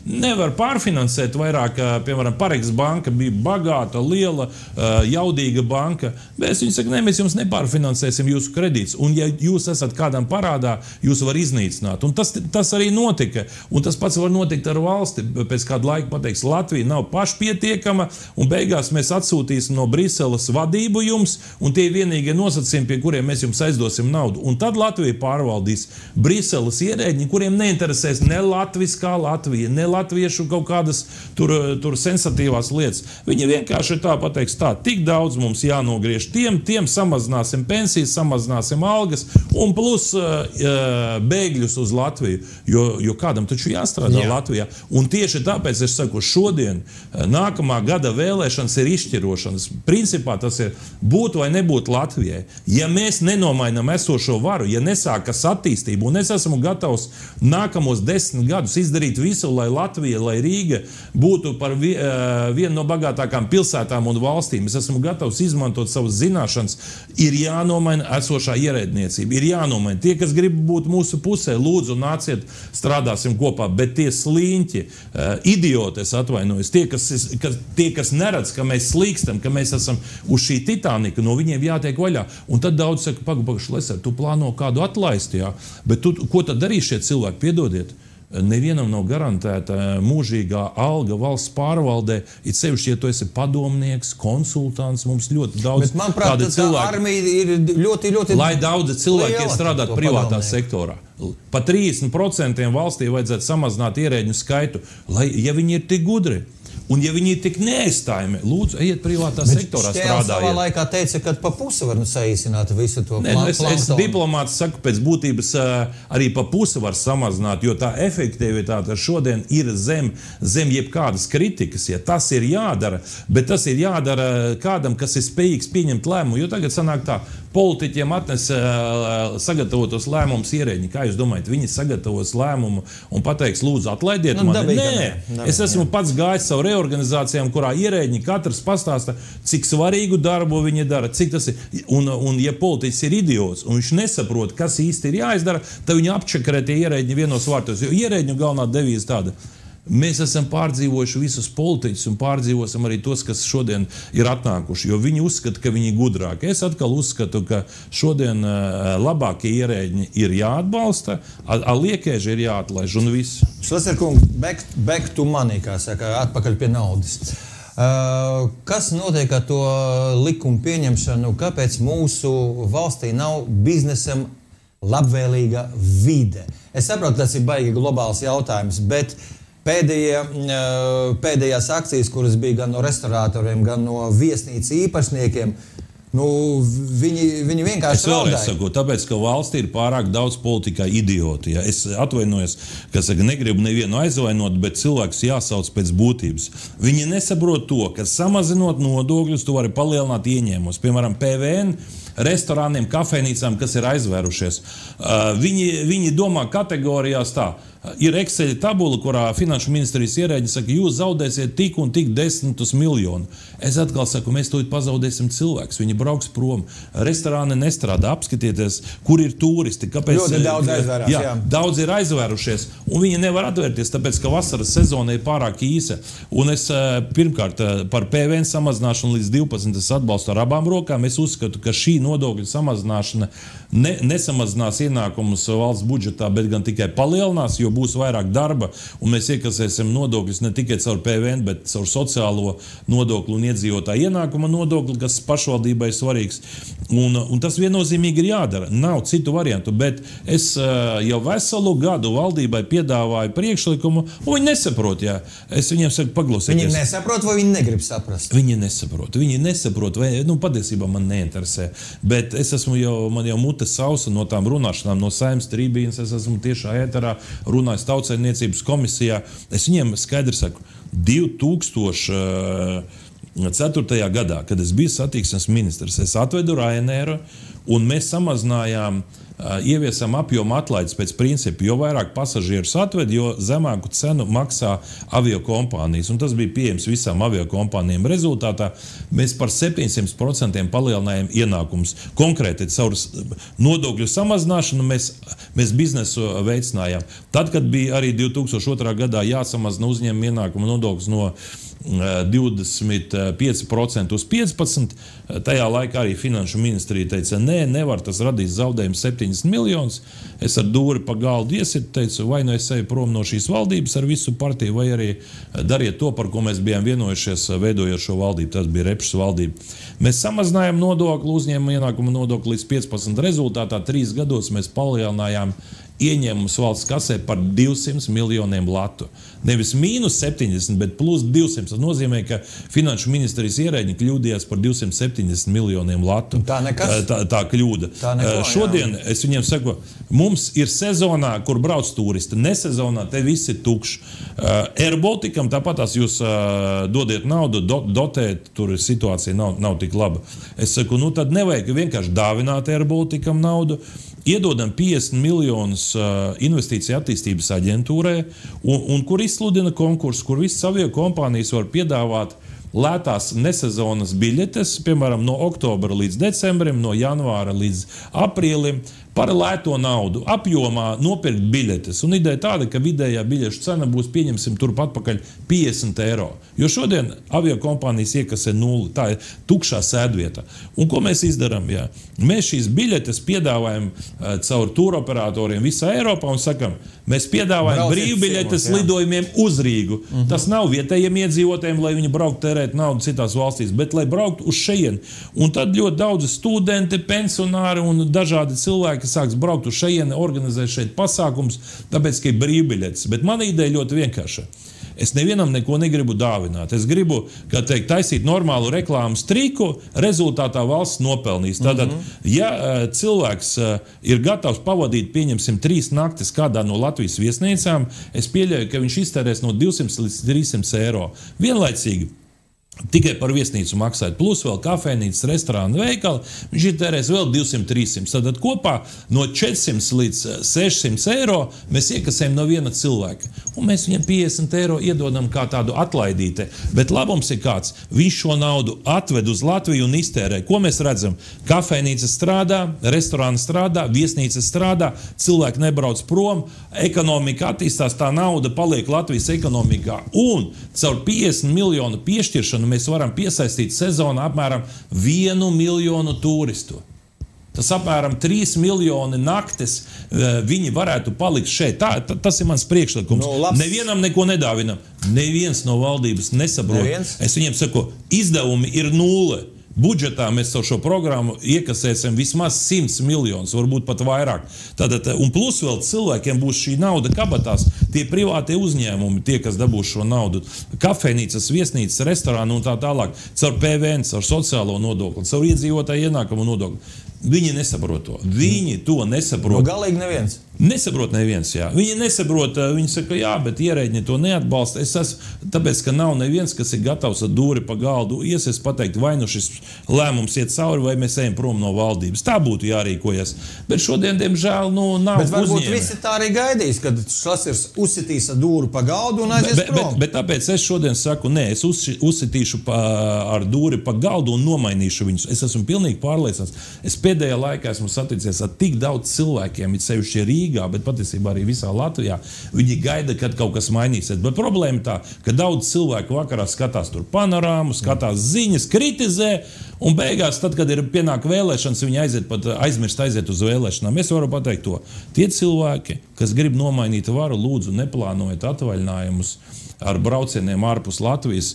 nevar pārfinansēt vairāk, piemēram, Pareks banka bija bagāta, liela, jaudīga banka, bet viņi saka, ne, mēs jums nepārfinansēsim jūsu kredītus, un ja jūs esat kādam parādā, jūs var iznīcināt. Un tas, tas arī notika, un tas pats var notikt ar valsti. Pēc kādu laiku pateiks, Latvija nav pašpietiekama, un beigās mēs atsūtīsim no Briseles vadību jums, un tie vienīgie nosacījumi, pie kuriem mēs jums aizdosim naudu. Un tad Latvija pārvaldīs Briseles ierēģi, kuriem neinteresēs ne latviskā Latvija, ne latviešu kaut kādas tur, tur sensitīvās lietas. Viņi vienkārši tā pateiks, tā, tik daudz mums jānogriež tiem, tiem samazināsim pensijas, samazināsim algas un plus uh, bēgļus uz Latviju, jo, jo kādam taču jāstrādā Jā. Latvijā. Un tieši tāpēc es saku, šodien nākamā gada vēlēšanas ir izšķirošanas. Principā tas ir būt vai nebūt Latvijai. Ja mēs nenomainam esošo varu, ja nesākas attīstību, un es esmu gatavs nākamos desmit gadus izdarīt visu, lai Latvija, lai Rīga būtu par vi, uh, vienu no bagātākām pilsētām un valstīm. Es esmu gatavs izmantot savas zināšanas. Ir jānomaina esošā ierēdniecība. Ir jānomaina. Tie, kas grib būt mūsu pusē, lūdzu, nāciet, strādāsim kopā. Bet tie slīņķi, uh, idioti, es atvainojos, tie kas, kas, tie, kas neredz, ka mēs slīkstam, ka mēs esam uz šī Titanika, no viņiem jātiek vaļā. Un tad daudz saka, pagaid, pagaid, Šleser, tu plāno kādu atlaist, jā. Bet tu, ko tad darīs šie cilvēki? Piedodiet. Nevienam nav garantēta mūžīgā alga valsts pārvaldē, it sevišķi, ja tu esi padomnieks, konsultants, mums ļoti daudz Bet, manuprāt, tādi cilvēki. Armija ir ļoti, ļoti lai daudzi cilvēki strādāt privātā sektorā. Pa trīsdesmit procentiem valstī vajadzētu samazināt ierēģu skaitu, lai, ja viņi ir tik gudri. Un ja viņi ir tik neaizstājami, lūdzu, ejiet privātā Bet sektorā strādājiet. Bet savā laikā teica, ka pa pusi var nu saīsināt visu to Nē, nu es, es diplomāts saku, pēc būtības arī pa pusi var samazināt, jo tā efektivitāte šodien ir zem, zem jebkādas kritikas, ja tas ir jādara, bet tas ir jādara kādam, kas ir spējīgs pieņemt lēmumu, jo tagad sanāk tā, politiķiem atnes uh, sagatavotos lēmumus ierēģi. Kā jūs domājat, viņi sagatavos lēmumu un pateiks, lūdzu, atlaidiet nu, mani? Nē, dabīgi, es esmu jā. pats gājis savu reorganizācijām, kurā ierēģi katrs pastāsta, cik svarīgu darbu viņi dara, cik tas ir. Un, un ja politiķis ir idiots un viņš nesaprot, kas īsti ir jāizdara, tad viņi apčakarē tie ierēģi vienos vārtos. Jo ierēģu galvenā devīze tāda. Mēs esam pārdzīvojuši visus politiķus un pārdzīvosim arī tos, kas šodien ir atnākuši, jo viņi uzskata, ka viņi ir gudrāki. Es atkal uzskatu, ka šodien uh, labākie ierēģi ir jāatbalsta, a liekēži ir jāatlaiž un viss. Šleser kungs, back, back to money, kā saka, atpakaļ pie naudas. Uh, kas notiek ar to likumu pieņemšanu, kāpēc mūsu valstī nav biznesam labvēlīga vide? Es saprotu, tas ir baigi globāls jautājums, bet Pēdējie, pēdējās akcijas, kuras bija gan no restauratoriem, gan no viesnīcu īpašniekiem, nu, viņi, viņi vienkārši es vēlreiz saku, tāpēc, ka valstī ir pārāk daudz politikā idioti. Ja? Es atvainojos, ka saka, negribu nevienu aizvainot, bet cilvēks jāsauc pēc būtības. Viņi nesaprot to, ka samazinot nodokļus, tu vari palielināt ieņēmumus. Piemēram, P V N restorāniem, kafejnīcām, kas ir aizvērušies. Uh, viņi, viņi domā kategorijās tā. Ir Excel tabula, kurā finanšu ministrijas ierēģi saka, jūs zaudēsiet tik un tik desmitus miljonu. Es atkal saku, mēs to zaudēsim cilvēks. Viņi brauks prom. Restorāni nestrādā. Apskatieties, kur ir turisti. Kāpēc? Ļoti daudz aizvērās, jā, jā. Daudz ir aizvērušies. Un viņi nevar atvērties, tāpēc, ka vasaras sezona ir pārāk īsa. Un es pirmkārt par P V N samazināšanu līdz divpadsmit es atbalstu ar abām rokām. Es uzskatu, ka šī nodokļu samazināšana ne, nesamazinās ienākumus valsts budžetā, bet gan tikai palielinās, jo būs vairāk darba, un mēs iekasēsim nodokļus ne tikai caur P V N, bet caur sociālo nodokli un iedzīvotāju ienākuma nodokli, kas pašvaldībai ir svarīgs. Un, un tas viennozīmīgi ir jādara. Nav citu variantu, bet es uh, jau veselu gadu valdībai piedāvāju priekšlikumu, un viņi nesaprot, jā. Es viņiem saku, paklausieties. Viņi nesaprot, vai viņi negrib saprast? Viņi nesaprot. Viņi nesaprot, vai, nu, patiesībā man neinteresē. Bet es esmu jau, man jau mute sausa no tām runāšanām, no Saeimas tribīnes, es esmu tiešā ēterā runājis Tautsaimniecības komisijā. Es viņiem skaidri saku, divi tūkstoši ceturtajā gadā, kad es biju satiksmes ministrs, es atvedu Ryanairu un mēs samazinājām, uh, ieviesam apjomu atlaides pēc principa, jo vairāk pasažierus atved, jo zemāku cenu maksā aviokompānijas. Un tas bija pieejams visām aviokompānijām. Rezultātā mēs par septiņsimt procentiem palielinājām ienākumus. Konkrēti, caur nodokļu samazināšanu mēs, mēs biznesu veicinājām. Tad, kad bija arī divi tūkstoši otrā gadā jāsamazina uzņēmuma ienākuma nodoklis no divdesmit pieci procenti uz piecpadsmit procenti, tajā laikā arī finanšu ministrija teica, nē, nevar, tas radīs zaudējumu septiņdesmit miljonus. Es ar dūri pa galdu iesitu, teicu, vai nu es eju prom no šīs valdības ar visu partiju, vai arī dariet to, par ko mēs bijām vienojušies, veidojot šo valdību. Tas bija Repšas valdība. Mēs samazinājām nodokli, uzņēmuma ienākuma nodokli līdz piecpadsmit. Rezultātā trīs gados mēs palielinājām ieņēmumus valsts kasē par divsimt miljoniem latu. Nevis mīnus septiņdesmit, bet plus divsimt. Tas nozīmē, ka finanšu ministrijas ierēģi kļūdījās par divsimt septiņdesmit miljoniem latu. Tā nekas? Tā, tā kļūda. Tā neko, Šodien jā. es viņiem saku, mums ir sezonā, kur brauc turisti. Nesezonā te viss ir tukšs. Air Balticam tāpatās jūs dodiet naudu, do, dotēt, tur situācija nav, nav tik laba. Es saku, nu tad nevajag vienkārši dāvināt Air Balticam naudu. Iedodam piecdesmit miljonus uh, investīciju attīstības aģentūrai, un, un kur izsludina konkursu, kur visas aviokompānijas var piedāvāt lētās nesezonas biļetes, piemēram, no oktobra līdz decembrim, no janvāra līdz aprīlim, par lēto naudu, apjomā nopirkt biļetes. Un ideja tāda, ka vidējā biļešu cena būs, pieņemsim, turpat pakaļ piecdesmit eiro. Jo šodien aviokompānijas iekasē nulli, tā ir tukšā sēdvieta. Un ko mēs izdarām? Jā? Mēs šīs biļetes piedāvājam uh, caur tūroperatoriem visā Eiropā un sakam, mēs piedāvājam brīvbiļetes lidojumiem uz Rīgu. Uh-huh. Tas nav vietējiem iedzīvotājiem, lai viņi brauktu tērēt naudu citās valstīs, bet lai brauktu uz šejieni. Un tad ļoti daudzi studenti, pensionāri un dažādi cilvēki sāks braukt uz šejieni, organizēt šeit pasākums, tāpēc, ka ir brīvbiļetes. Bet mana ideja ļoti vienkārša. Es nevienam neko negribu dāvināt. Es gribu, kā teikt, taisīt normālu reklāmas triku, rezultātā valsts nopelnīs. Tātad, ja cilvēks ir gatavs pavadīt, pieņemsim, trīs naktis kādā no Latvijas viesnīcām, es pieļauju, ka viņš iztērēs no divsimt līdz trīsimt eiro. Vienlaicīgi. Tikai par viesnīcu maksāt, plus vēl kafejnīcas, restorānu, veikali, viņš ir tērēs vēl divsimt trīsimt. Tad kopā no četrsimt līdz sešsimt eiro mēs iekasējam no viena cilvēka. Un mēs viņam piecdesmit eiro iedodam kā tādu atlaidīti. Bet labums ir kāds, viņš šo naudu atved uz Latviju un iztērē. Ko mēs redzam? Kafejnīca strādā, restorāna strādā, viesnīca strādā, cilvēki nebrauc prom, ekonomika attīstās, tā nauda paliek Latvijas ekonomikā. Un caur piecdesmit miljonu piešķiršanu mēs varam piesaistīt sezonu apmēram vienu miljonu turistu. Tas apmēram trīs miljoni naktis viņi varētu palikt šeit. Tā, tā, tas ir mans priekšlikums. No, Nevienam neko nedāvinam. Neviens no valdības nesaprot. Neviens? Es viņiem saku, izdevumi ir nulle. Budžetā mēs ar šo programmu iekasēsim vismaz simts miljonus, varbūt pat vairāk. Tātad, un plus vēl cilvēkiem būs šī nauda kabatās, tie privātie uzņēmumi, tie, kas dabūs šo naudu, kafejnīcas, viesnīcas, restorānu un tā tālāk, caur P V N, caur sociālo nodokli, caur iedzīvotāju ienākumu nodokli. Viņi nesaprot to. Viņi to nesaprot. No galīgi neviens. Nesaprot neviens, jā. Viņi nesaprot, viņi saka, jā, bet ierēģi to neatbalsta. Es esmu, tāpēc, ka nav neviens, kas ir gatavs ar dūri pa galdu iesies pateikt, vai nu šis lēmums iet cauri, vai mēs ejam prom no valdības. Tā būtu jārīkojas. Bet šodien, diemžēl, nu, nav bet varbūt uzņēmē. visi tā arī gaidīs, kad Šlasirs uzsitīs ar dūru pa galdu un aizies bet, prom. Bet, bet tāpēc es šodien saku, nē, es uz, uzsitīšu pa, ar dūri pa galdu un nomainīšu viņus. Es esmu pilnīgi pārliecināts. Es pēdējā laikā esmu saticies ar tik daudz cilvēkiem, it sevišķi Rīgā, bet patiesībā arī visā Latvijā. Viņi gaida, kad kaut kas mainīsies. Bet problēma tā, ka daudz cilvēku vakarā skatās tur panorāmu, skatās ziņas, kritizē, un beigās, tad, kad ir pienāk vēlēšanas, viņi aiziet pat aizmirst aiziet uz vēlēšanām. Es varu pateikt to. Tie cilvēki, kas grib nomainīt varu, lūdzu, neplānojiet atvaļinājumus ar braucieniem ārpus Latvijas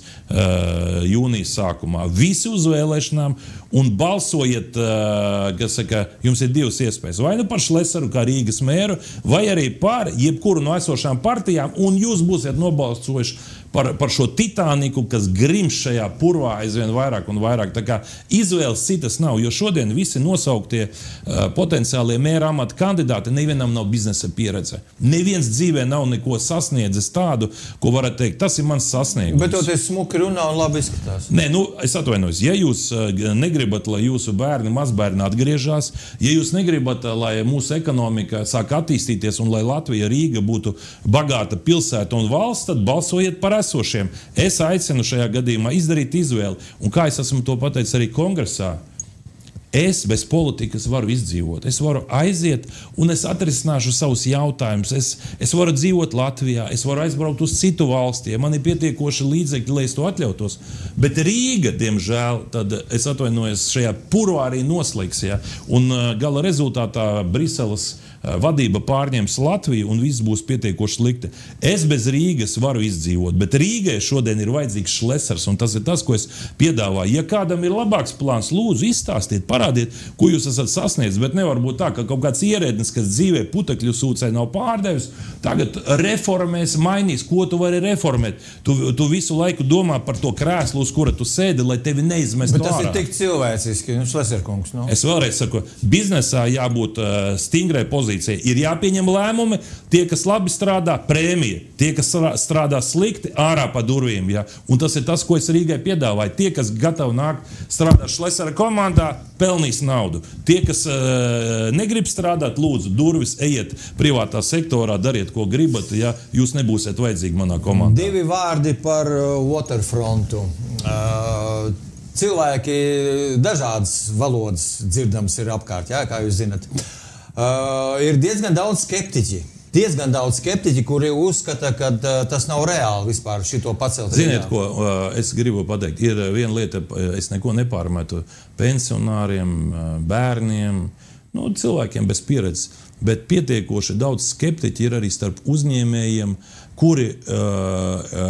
uh, jūnijas sākumā. Visi uz vēlēšanām un balsojiet, uh, kas saka, jums ir divas iespējas. Vai nu par Šlesaru kā Rīgas mēru, vai arī par jebkuru no esošām partijām, un jūs būsiet nobalsojuši par, par šo titāniku, kas grimš šajā purvā aizvien vairāk un vairāk. Tā kā izvēles citas nav, jo šodien visi nosauktie uh, potenciālie mēra amata kandidāti, nevienam nav biznesa pieredze. Neviens dzīvē nav neko sasniedzis tādu, ko varat teikt, tas ir mans sasniegums. Bet to te smuki runā un labi izskatās. Nē, nu, es atvainojos, ja jūs uh, negribat, lai jūsu bērni, mazbērni atgriežās, ja jūs negribat, uh, lai mūsu ekonomika sāk attīstīties un lai Latvija, Rīga būtu bagāta pilsēta un valsts, tad balsojiet par esošiem. Es aicinu šajā gadījumā izdarīt izvēli. Un kā es esmu to pateicis arī kongresā, es bez politikas varu izdzīvot. Es varu aiziet un es atrisināšu savus jautājumus. Es, es varu dzīvot Latvijā, es varu aizbraukt uz citu valsti, ja man ir pietiekoši līdzekļi, lai es to atļautos. Bet Rīga, diemžēl, tad es atvainojos, šajā purvā arī noslīgs. Ja? Un gala rezultātā Briseles vadība pārņems Latviju un viss būs pietiekoši slikti. Es bez Rīgas varu izdzīvot, bet Rīgai šodien ir vajadzīgs šlesers, un tas ir tas, ko es piedāvāju. Ja kādam ir labāks plāns, lūdzu, izstāstiet, parādiet, ko jūs esat sasniedzis, bet nevar būt tā, ka kaut kāds ierēdnis, kas dzīvē putekļu sūcē nav pārdevis, tagad reformēs, mainīs, ko tu vari reformēt. Tu, tu visu laiku domā par to krēslu, uz kura tu sēdi, lai tevi neizmestu ārā. Bet tas ir tik cilvēciski, nu, Šleserkungs, nu. Es vēlreiz saku, biznesā jābūt uh, stingrai pozīcijai. Ir jāpieņem lēmumi, tie, kas labi strādā, prēmija, tie, kas strādā slikti, ārā pa durvīm. Ja? Un tas ir tas, ko es Rīgai piedāvāju. Tie, kas gatavi nākt strādāt Šlesera komandā, pelnīs naudu. Tie, kas uh, negrib strādāt, lūdzu, durvis, ejiet privātā sektorā, dariet, ko gribat, ja jūs nebūsiet vajadzīgi manā komandā. Divi vārdi par uh, waterfrontu. Uh, cilvēki dažādas valodas dzirdams ir apkārt, jā, kā jūs zinat. Uh, ir diezgan daudz skeptiķi. Diezgan daudz skeptiķi, kuri uzskata, ka uh, tas nav reāli vispār šito pacelt. Ziniet, ko uh, es gribu pateikt. Ir viena lieta, es neko nepārmetu pensionāriem, bērniem, nu, cilvēkiem bez pieredzes, bet pietiekoši daudz skeptiķi ir arī starp uzņēmējiem, kuri uh,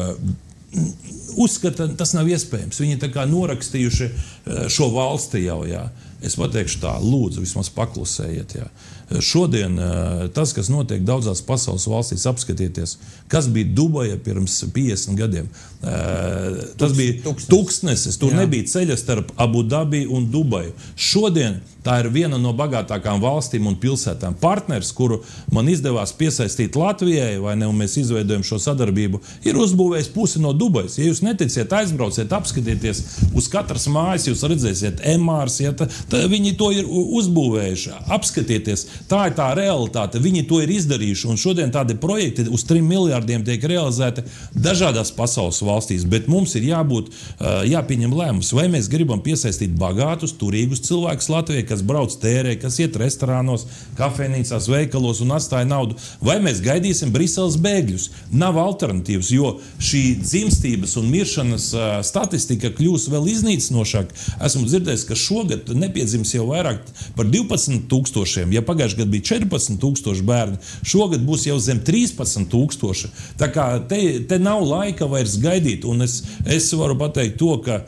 uh, uzskata, tas nav iespējams. Viņi tā kā norakstījuši šo valsti jau, jā. Es pateikšu tā, lūdzu, vismaz paklusējiet, jā. Šodien tas, kas notiek daudzās pasaules valstīs, apskatieties, kas bija Dubaja pirms piecdesmit gadiem. Tas bija tūkstnesis, tur jā. Nebija ceļa starp Abu Dabi un Dubaju. Šodien tā ir viena no bagātākām valstīm un pilsētām. Partners, kuru man izdevās piesaistīt Latvijai, vai ne, un mēs izveidojam šo sadarbību, ir uzbūvējis pusi no Dubajas. Ja jūs neticiet, aizbrauciet, apskatieties uz katras mājas, jūs redzēsiet emārs, ja tā, tā, viņi to ir uzbūvējuši. Apskatieties, tā ir tā realitāte, viņi to ir izdarījuši, un šodien tādi projekti uz trim miljārdiem tiek realizēti dažādās pasaules valstīs, bet mums ir jābūt, jāpieņem lēmums, vai mēs gribam piesaistīt bagātus, turīgus cilvēkus Latvijai, kas brauc tērē, kas iet restorānos, kafejnīcās, veikalos un atstāja naudu, vai mēs gaidīsim Briseles bēgļus. Nav alternatīvas, jo šī dzimstības un miršanas statistika kļūs vēl iznīcinošāk. Esmu dzirdējis, ka šogad nepiedzims jau vairāk par divpadsmit tūkstošiem, ja pagājušajā gadā bija četrpadsmit tūkstoši bērni, šogad būs jau zem trīspadsmit tūkstoši. Tā kā te, te nav laika vairs gaidīt, un es, es varu pateikt to, ka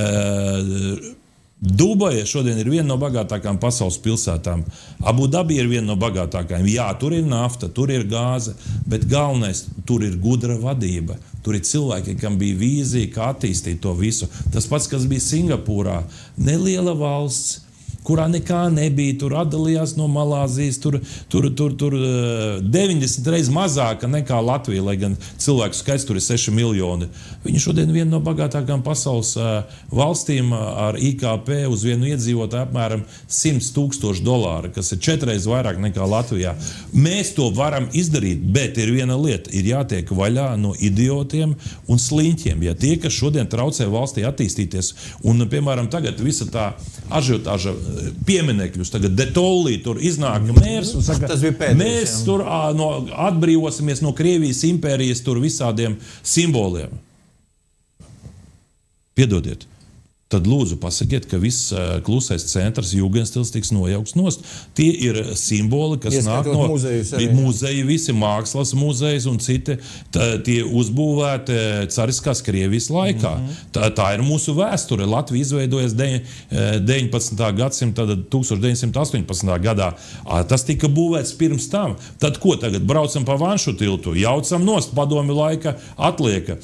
uh, Dubaja šodien ir viena no bagātākām pasaules pilsētām. Abu Dabi ir viena no bagātākajām. Jā, tur ir nafta, tur ir gāze, bet galvenais, tur ir gudra vadība. Tur ir cilvēki, kam bija vīzija, kā attīstīt to visu. Tas pats, kas bija Singapūrā. Neliela valsts, kurā nekā nebija, tur atdalījās no Malāzijas, tur, tur, tur, tur deviņdesmit reizes mazāka nekā Latvija, lai gan cilvēku skaits tur ir seši miljoni. Viņi šodien viena no bagātākām pasaules valstīm ar I K P uz vienu iedzīvotāju apmēram simt tūkstoši dolāru, kas ir četreiz vairāk nekā Latvijā. Mēs to varam izdarīt, bet ir viena lieta, ir jātiek vaļā no idiotiem un sliņķiem, ja tie, kas šodien traucē valstī attīstīties. Un, piemēram, tagad visa tā ažiotāža pieminekļus, tagad Detolī tur iznāk mērs un saka, pēdējais, mēs tur no, atbrīvosimies no Krievijas impērijas tur visādiem simboliem. Piedodiet, tad lūdzu pasakiet, ka viss klusais centrs Jugendstils tiks nojaukts nost. Tie ir simboli, kas Ieskatot nāk no muzejus arī, muzeji, visi mākslas muzejs un citi, tā, tie uzbūvēti cariskās Krievijas laikā. Mm-hmm. tā, tā ir mūsu vēsture. Latvija izveidojas deviņpadsmitā gadsimta, tad tūkstoš deviņsimt astoņpadsmitā gadā. Tas tika būvēts pirms tam. Tad ko tagad? Braucam pa Vanšu tiltu, jaucam nost, padomju laika atlieka,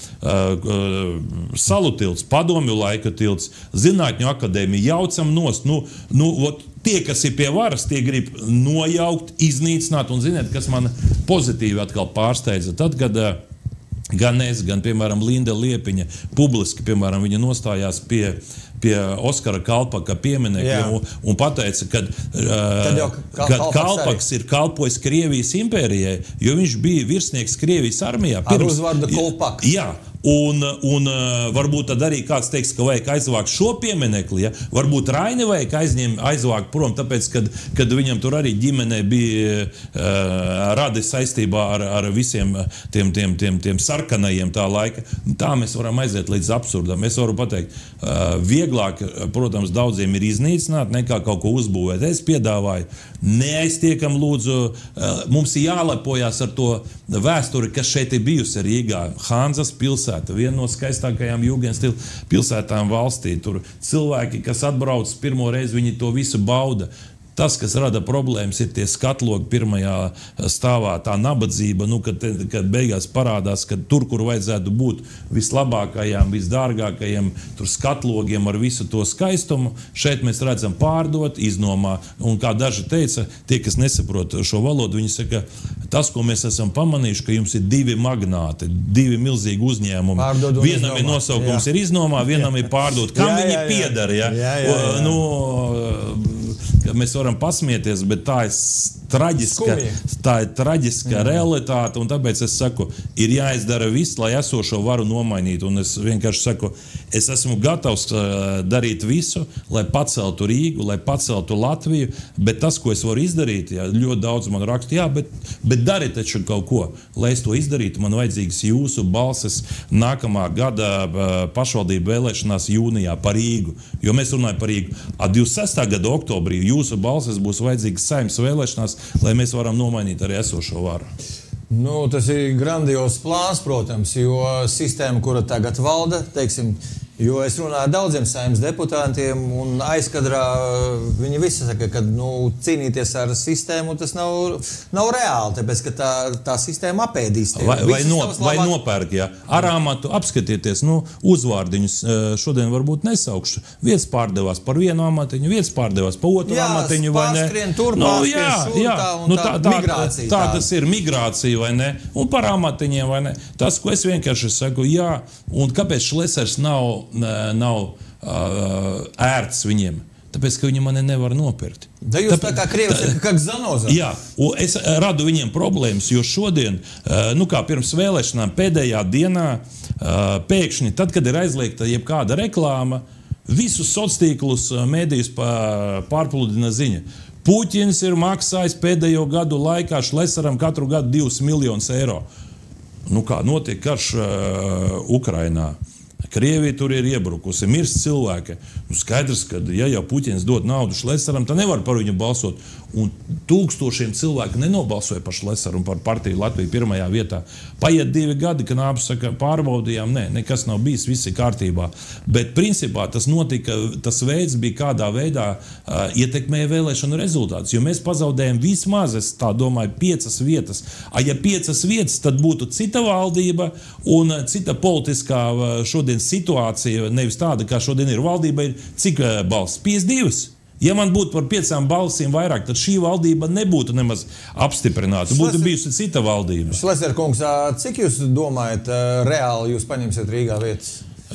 Salu tilts, padomju laika tilts, Zinātņu akadēmija, jaucam nost. Nu, nu, ot, tie, kas ir pie varas, tie grib nojaukt, iznīcināt, un ziniet, kas man pozitīvi atkal pārsteidza. Tad, kad gan es, gan, piemēram, Linda Liepiņa publiski, piemēram, viņa nostājās pie pie Oskara Kalpaka pieminekļa un, un pateica, kad, uh, kal kad Kalpaks ir kalpojis Krievijas impērijai, jo viņš bija virsnieks Krievijas armijā. Pirms, ar uzvārdu Kolpaks. Jā. Un, un varbūt tad arī kāds teiks, ka vajag aizvākt šo pieminekli, ja? Varbūt Raini vajag aizņem, aizvākt prom, tāpēc, kad, kad viņam tur arī ģimenē bija uh, radi saistībā ar, ar visiem tiem, tiem, tiem, tiem sarkanajiem tā laika. Tā mēs varam aiziet līdz absurdam. Es varu pateikt, uh, vieglāk, protams, daudziem ir iznīcināt, nekā kaut ko uzbūvēt. Es piedāvāju, neaiztiekam lūdzu, uh, mums ir jālepojās ar to vēsturi, kas šeit ir bijusi Rīgā. Hanzas pilsēta. Viena no skaistākajām Jugendstila pilsētām valstī. Tur cilvēki, kas atbrauc pirmo reizi, viņi to visu bauda. Tas, kas rada problēmas, ir tie skatlogi pirmajā stāvā, tā nabadzība, nu, kad, kad beigās parādās, ka tur, kur vajadzētu būt vislabākajām, visdārgākajiem tur skatlogiem ar visu to skaistumu, šeit mēs redzam pārdot, iznomā. Un kā daži teica, tie, kas nesaprot šo valodu, viņi saka, tas, ko mēs esam pamanījuši, ka jums ir divi magnāti, divi milzīgi uzņēmumi. Pārdod vienam iznomā. Ir nosaukums, jā. Ir iznomā, vienam jā. Ir pārdot. Kam jā, jā, jā. Viņi piedara? Ja? Jā, jā, jā. O, nu, mēs varam pasmieties, bet tā ir traģiska, tā ir traģiska mm. realitāte, un tāpēc es saku, ir jāizdara viss, lai esošo varu nomainītu, un es vienkārši saku, es esmu gatavs uh, darīt visu, lai paceltu Rīgu, lai paceltu Latviju, bet tas, ko es varu izdarīt, jā, ļoti daudz man rakstu, jā, bet, bet dari taču kaut ko, lai es to izdarītu, man vajadzīgas jūsu balses nākamā gada uh, pašvaldību vēlēšanās jūnijā par Rīgu, jo mēs runājam par Rīgu. A divdesmit sestā gada oktobrī jūsu balses būs vajadzīgas Saeimas vēlēšanās, lai mēs varam nomainīt arī esošo varu. Nu, tas ir grandios plāns, protams, jo sistēma, kura tagad valda, teiksim, jo es runāju ar daudziem Saeimas deputātiem, un aizkadrā viņi visi saka, ka nu, cīnīties ar sistēmu tas nav, nav reāli, tāpēc, ka tā, tā sistēma apēdīs tevi. Vai, vai, no, vai nopērk, jā. Ar āmatu apskatieties, nu, uzvārdiņus šodien varbūt nesaukšu. Vietas pārdevās par vienu amatiņu, vietas pārdevās par otru jā, amatiņu, vai ne? Pārskrien tur, nu, pārskrien jā, šur, jā. tā un nu, tā, tā migrācija. Tā, tā tas ir migrācija, vai ne? Un par amatiņiem, vai ne? Tas, ko es vienkārši saku, jā, un kāpēc Šlesers nav nav uh, ērts viņiem. Tāpēc, ka viņi mani nevar nopirkt. Da jūs tā kā Krievs ir kā Zanoza. Jā, un es radu viņiem problēmas, jo šodien, uh, nu kā pirms vēlēšanām pēdējā dienā, uh, pēkšņi, tad, kad ir aizliegta jebkāda reklāma, visus sociālos mēdījus pārpludina ziņa. Puķins ir maksājis pēdējo gadu laikā Šleseram katru gadu divus miljonus eiro. Nu kā, notiek karš uh, Ukrainā. Krievija tur ir iebrukusi, mirst cilvēki. Nu, skaidrs, ka ja jau Puķins dod naudu Šleseram, tad nevar par viņu balsot. Un tūkstošiem cilvēku nenobalsoja par Šleseru un par partiju Latviju pirmajā vietā. Paiet divi gadi, kad nāpus saka, pārbaudījām, nē, nekas nav bijis, viss ir kārtībā. Bet principā tas notika, tas veids bija kādā veidā uh, ietekmēja vēlēšanu rezultātus, jo mēs pazaudējam vismaz, es tā domāju, piecas vietas. A, ja piecas vietas, tad būtu cita valdība un cita politiskā šodien situācija, nevis tāda, kā šodien ir valdība, ir cik balss? piecdesmit divas. Ja man būtu par piecām balsīm vairāk, tad šī valdība nebūtu nemaz apstiprināta. Būtu Šleser, bijusi cita valdība. Šleser kungs, cik jūs domājat, reāli jūs paņemsiet Rīgā vietas?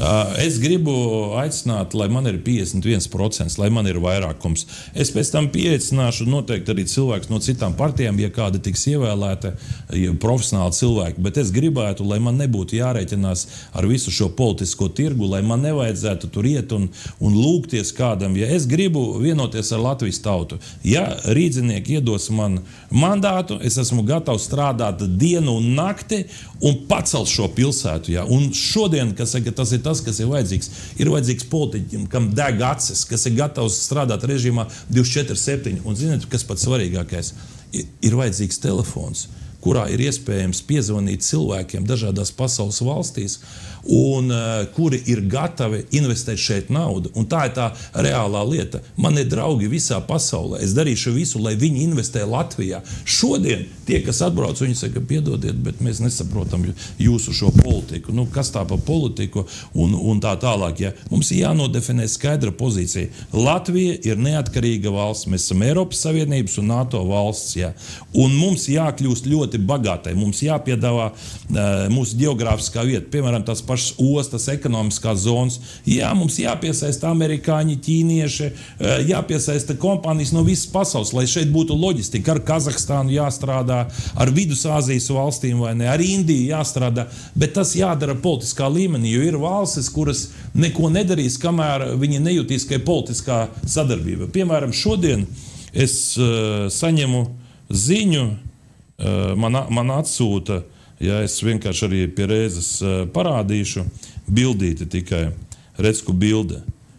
Es gribu aicināt, lai man ir piecdesmit viens procents, lai man ir vairākums. Es pēc tam pieaicināšu noteikti arī cilvēks no citām partijām, ja kāda tiks ievēlēta, ja profesionāli cilvēki. Bet es gribētu, lai man nebūtu jārēķinās ar visu šo politisko tirgu, lai man nevajadzētu tur iet un, un lūgties kādam. Ja es gribu vienoties ar Latvijas tautu, ja rīdzinieki iedos man mandātu, es esmu gatavs strādāt dienu un nakti un pacelt šo pilsētu. Ja? Un šodien, kas saka, tas ir tas, kas ir vajadzīgs. Ir vajadzīgs politiķim, kam deg acis, kas ir gatavs strādāt režīmā divdesmit četri septiņi. Un ziniet, kas pats svarīgākais? Ir, ir vajadzīgs telefons, kurā ir iespējams piezvanīt cilvēkiem dažādās pasaules valstīs, un uh, kuri ir gatavi investēt šeit naudu. Un tā ir tā reālā lieta. Man ir draugi visā pasaulē. Es darīšu visu, lai viņi investē Latvijā. Šodien tie, kas atbrauc, viņi saka, piedodiet, bet mēs nesaprotam jūsu šo politiku. Nu, kas tā pa politiku un, un tā tālāk. Ja? Mums ir jānodefinē skaidra pozīcija. Latvija ir neatkarīga valsts. Mēs esam Eiropas Savienības un NATO valsts. Ja? Un mums jākļūst ļoti bagātai. Mums jāpiedāvā uh, mūsu geogrāfiskā vieta. Piemēram, tās pašas ostas, ekonomiskās zonas. Jā, mums jāpiesaista amerikāņi, ķīnieši, jāpiesaista kompānijas no visas pasaules, lai šeit būtu loģistika. Ar Kazahstānu jāstrādā, ar Vidusāzijas valstīm vai ne, ar Indiju jāstrādā, bet tas jādara politiskā līmenī, jo ir valstis, kuras neko nedarīs, kamēr viņi nejūtīs, ka ir politiskā sadarbība. Piemēram, šodien es uh, saņemu ziņu, uh, man, man atsūta, ja es vienkārši arī pie reizes parādīšu, bildīti tikai, redzku bilde.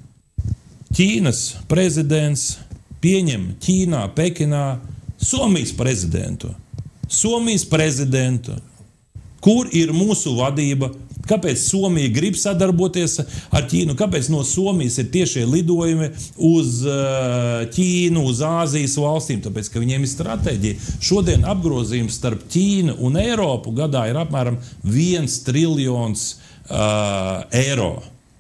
Ķīnas prezidents pieņem Ķīnā, Pekinā Somijas prezidentu. Somijas prezidentu. Kur ir mūsu vadība? Kāpēc Somija grib sadarboties ar Ķīnu? Kāpēc no Somijas ir tiešie lidojumi uz Ķīnu, uz Āzijas valstīm? Tāpēc, ka viņiem ir stratēģija. Šodien apgrozījums starp Ķīnu un Eiropu gadā ir apmēram viens triljons uh, eiro.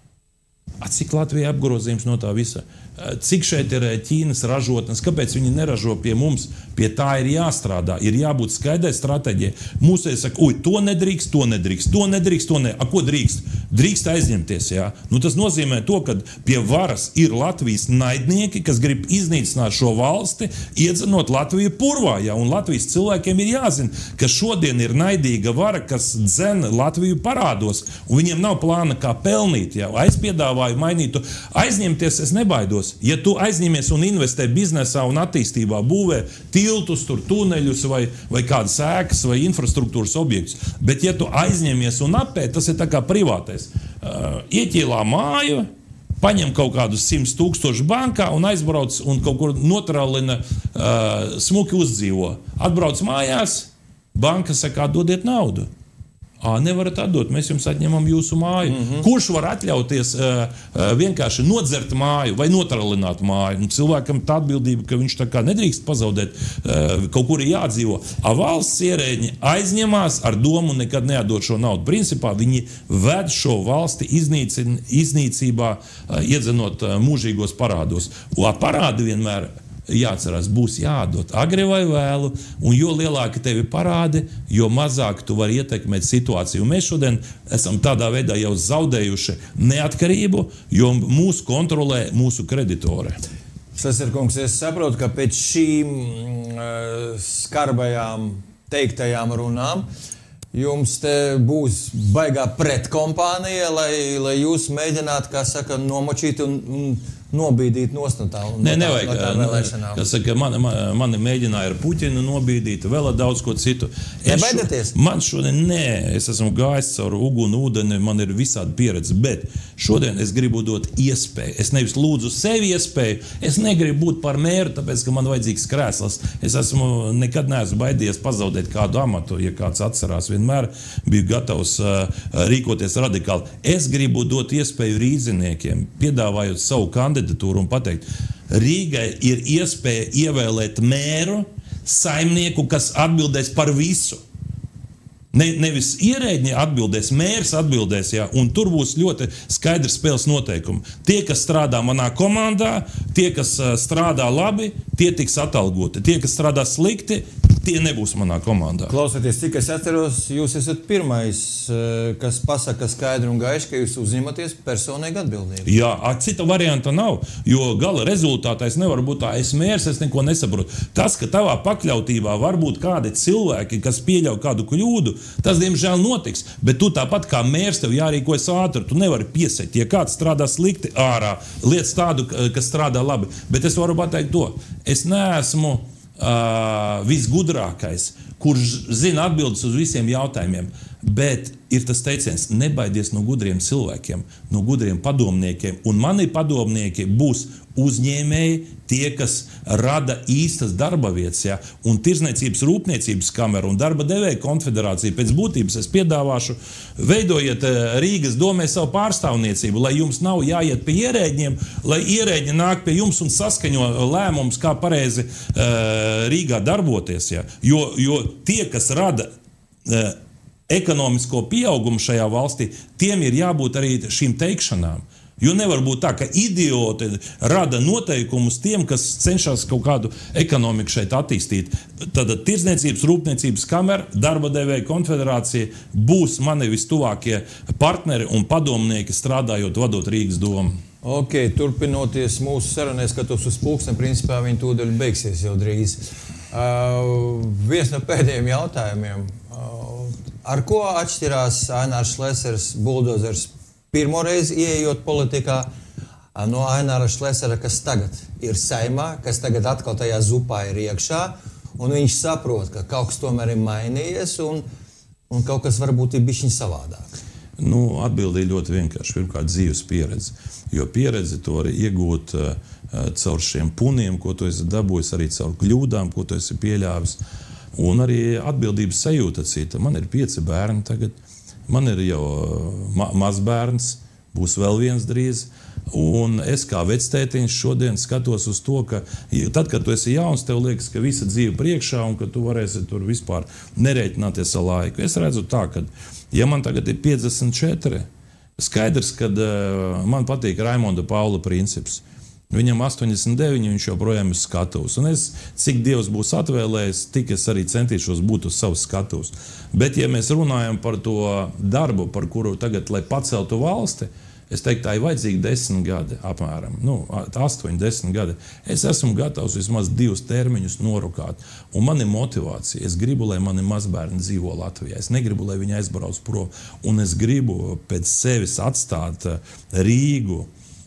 A, cik Latvija apgrozījums no tā visa? Cik šeit ir Ķīnas ražotnes, kāpēc viņi neražo pie mums? Pie tā ir jāstrādā, ir jābūt skaidrai stratēģijai. Mūsēji saka, uj, to nedrīkst, to nedrīkst, to nedrīkst, to ne. A, ko drīkst? Drīkst aizņemties, jā. Nu, tas nozīmē to, ka pie varas ir Latvijas naidnieki, kas grib iznīcināt šo valsti, iedzenot Latviju purvā, jā. Un Latvijas cilvēkiem ir jāzina, ka šodien ir naidīga vara, kas dzen Latviju parādos, un viņiem nav plāna kā pelnīt, jā. Aizpiedāvāju mainītu. Aizņemties es nebaidos. Ja tu aizņemies un investē biznesā un attīstībā, būvē tiltus, tur tuneļus vai, vai kādas ēkas vai infrastruktūras objektus, bet ja tu aizņemies un apēt, tas ir tā kā privātais. Uh, ieķīlā māju, paņem kaut kādus simts tūkstošu bankā un aizbrauc un kaut kur notrallina, uh, smuki uzdzīvo. Atbrauc mājās, banka saka, dodiet naudu. Ā, nevarat atdot, mēs jums atņemam jūsu māju. Mm-hmm. Kurš var atļauties uh, uh, vienkārši nodzert māju vai notralināt māju? Un cilvēkam tā atbildība, ka viņš tā kā nedrīkst pazaudēt, uh, kaut kur ir jādzīvo. A valsts ierēģi aizņemās ar domu nekad neatdot šo naudu. Principā viņi ved šo valsti iznīcin, iznīcībā, uh, iedzenot uh, mūžīgos parādos. Un parādi vienmēr jāatcerās, būs jādod agri vai vēlu, un jo lielāki tevi parādi, jo mazāk tu vari ietekmēt situāciju. Un mēs šodien esam tādā veidā jau zaudējuši neatkarību, jo mūs kontrolē mūsu kreditori. Sasirkungs, es saprotu, ka pēc šīm uh, skarbajām teiktajām runām jums te būs baigā pretkompānija, lai, lai jūs mēģinātu, kā saka, nomočīt un, un nobīdīt nost no tā, no Nē, tā, nevajag, no tā vēlēšanām. Kas saka, mani, mani mēģināja ar Puķinu nobīdīt, vēl daudz ko citu. Nebaidaties? Šo, man šodien, nē, es esmu gājis caur uguni, ūdeni, man ir visādi pieredze, bet šodien es gribu dot iespēju. Es nevis lūdzu sevi iespēju, es negribu būt par mēru, tāpēc, ka man vajadzīgs krēsls. Es esmu nekad neesmu baidījies pazaudēt kādu amatu, ja kāds atcerās, vienmēr biju gatavs uh, rīkoties radikāli. Es gribu dot iespēju rīdziniekiem, piedāvājot savu kandidatūru un pateikt, Rīgai ir iespēja ievēlēt mēru, saimnieku, kas atbildēs par visu. Ne, nevis ierēģi atbildēs, mērs atbildēs, jā, un tur būs ļoti skaidrs spēles noteikumi. Tie, kas strādā manā komandā, tie, kas strādā labi, tie tiks atalgoti. Tie, kas strādā slikti, tie nebūs manā komandā. Klausoties, cik es atceros, jūs esat pirmais, kas pasaka skaidri un gaiši, ka jūs uzņematies personīgi atbildību. Jā, cita varianta nav, jo gala rezultātā es nevaru būt tā, es mērs, es neko nesaprotu. Tas, ka tavā pakļautībā var būt kādi cilvēki, kas pieļauj kādu kļūdu, tas, diemžēl, notiks. Bet tu tāpat kā mērs, tev jārīkojas ātri, tu nevari piesekt. Ja kāds strādā slikti ārā, lietas tādu, kas strādā labi. Bet es varu pateikt to, es neesmu Uh, visgudrākais, kurš zina atbildes uz visiem jautājumiem. Bet ir tas teiciens, nebaidies no gudriem cilvēkiem, no gudriem padomniekiem. Un mani padomnieki būs uzņēmēji, tie, kas rada īstas darba vietas. Ja? Un Tirzniecības rūpniecības kamera un darba devēja konfederācija pēc būtības es piedāvāšu, veidojiet Rīgas domē savu pārstāvniecību, lai jums nav jāiet pie ierēģiem, lai ierēģi nāk pie jums un saskaņo lēmumus, kā pareizi uh, Rīgā darboties. Ja? Jo, jo tie, kas rada uh, ekonomisko pieaugumu šajā valstī, tiem ir jābūt arī šīm teikšanām. Jo nevar būt tā, ka idioti rada noteikumus tiem, kas cenšas kaut kādu ekonomiku šeit attīstīt. Tad Tirzniecības rūpniecības kamera, darba devēja konfederācija būs mani vistuvākie partneri un padomnieki strādājot, vadot Rīgas domu. Ok, turpinoties mūsu sarunai, skatos uz pulksteni, principā viņi tūdaļ beigsies jau drīz. Uh, viens no pēdējiem jautājumiem. Uh, Ar ko atšķirās Ainārs Šlesers, buldozers, pirmoreiz ieejot politikā no Aināra Šlesera, kas tagad ir Saimā, kas tagad atkal tajā zupā ir iekšā, un viņš saprot, ka kaut kas tomēr ir mainījies un, un kaut kas varbūt ir bišķiņ savādāk? Nu, atbildi ļoti vienkārši. Pirmkārt, dzīves pieredze. Jo pieredzi to var iegūt uh, caur šiem puniem, ko tu esi dabūjis, arī caur kļūdām, ko tu esi pieļāvis. Un arī atbildības sajūta cita. Man ir pieci bērni tagad, man ir jau ma mazbērns, būs vēl viens drīz. Un es kā vectētiņš šodien skatos uz to, ka tad, kad tu esi jauns, tev liekas, ka visa dzīve priekšā un ka tu varēsi tur vispār nerēķināties ar laiku. Es redzu tā, ka ja man tagad ir piecdesmit četri, skaidrs, ka uh, man patīk Raimonda Paula princips. Viņam astoņdesmit deviņi, viņš joprojām ir skatuvs. Un es, cik Dievs būs atvēlējis, tik es arī centīšos būt uz savas skatuvs. Bet, ja mēs runājam par to darbu, par kuru tagad, lai paceltu valsti, es teiktu, tā ir vajadzīgi desmit gadi apmēram. Nu, astoņi, desmit gadi. Es esmu gatavs vismaz divus termiņus norukāt. Un man ir motivācija. Es gribu, lai mani mazbērni dzīvo Latvijā. Es negribu, lai viņi aizbrauc prom. Un es gribu pēc sevis atstāt Rīgu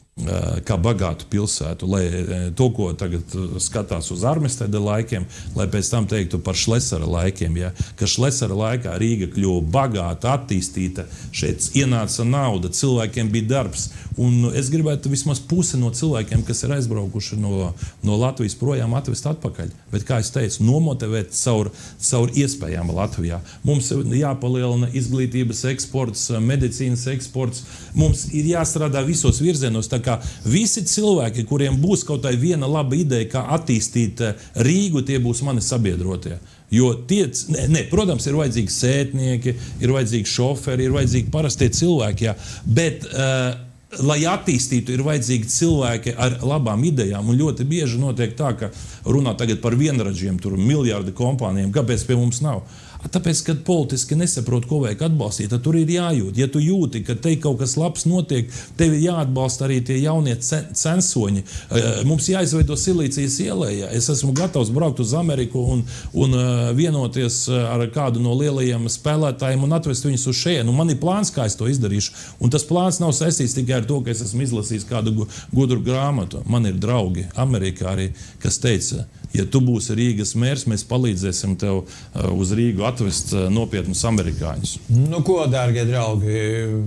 kā bagātu pilsētu, lai to, ko tagad skatās uz Armisteda laikiem, lai pēc tam teiktu par Šlesera laikiem, ja, ka Šlesera laikā Rīga kļuva bagāta, attīstīta, šeit ienāca nauda, cilvēkiem bija darbs, un es gribētu vismaz pusi no cilvēkiem, kas ir aizbraukuši no, no Latvijas projām, atvest atpakaļ. Bet, kā es teicu, nomotivēt caur, caur iespējām Latvijā. Mums jāpalielina izglītības eksports, medicīnas eksports, mums ir jāstrādā visos virzienos, tā kā visi cilvēki, kuriem būs kaut tā viena laba ideja, kā attīstīt Rīgu, tie būs mani sabiedrotie. Jo tie, ne, ne, protams, ir vajadzīgi sētnieki, ir vajadzīgi šoferi, ir vajadzīgi parastie cilvēki, jā, bet, uh, lai attīstītu, ir vajadzīgi cilvēki ar labām idejām, un ļoti bieži notiek tā, ka runā tagad par vienradžiem, tur miljardi kompānijiem, kāpēc pie mums nav? Tāpēc, kad politiski nesaprot, ko vajag atbalstīt, tad tur ir jājūt. Ja tu jūti, ka te kaut kas labs notiek, tev ir jāatbalsta arī tie jaunie censoņi. Mums jāizveido Silīcijas ielējā. Es esmu gatavs braukt uz Ameriku un, un vienoties ar kādu no lielajiem spēlētājiem un atvest viņus uz šejienu. Un man ir plāns, kā es to izdarīšu. Un tas plāns nav saistīts tikai ar to, ka es esmu izlasījis kādu gudru grāmatu. Man ir draugi Amerikā arī, kas teica, ja tu būsi Rīgas mērs, mēs palīdzēsim tev uz Rīgu atvest nopietnus amerikāņus. Nu ko, dārgie draugi,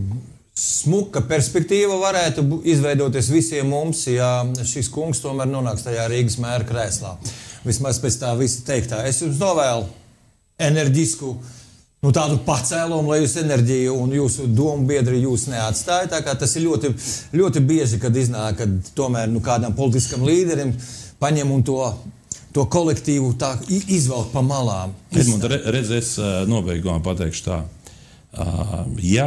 smuka perspektīva varētu izveidoties visiem mums, ja šis kungs tomēr nonāks tajā Rīgas mēra krēslā. Vismaz pēc tā visa teiktā. Es jums novēlu enerģisku, nu tādu pacēlumu, lai jūs enerģiju un jūsu domu biedri jūs neatstāja. Tā kā tas ir ļoti, ļoti bieži, kad iznāk, kad tomēr nu, kādam politiskam līderim paņem un to to kolektīvu tā izvelk pa malām. Edmund, redz, es nobeigumā pateikšu tā. Ja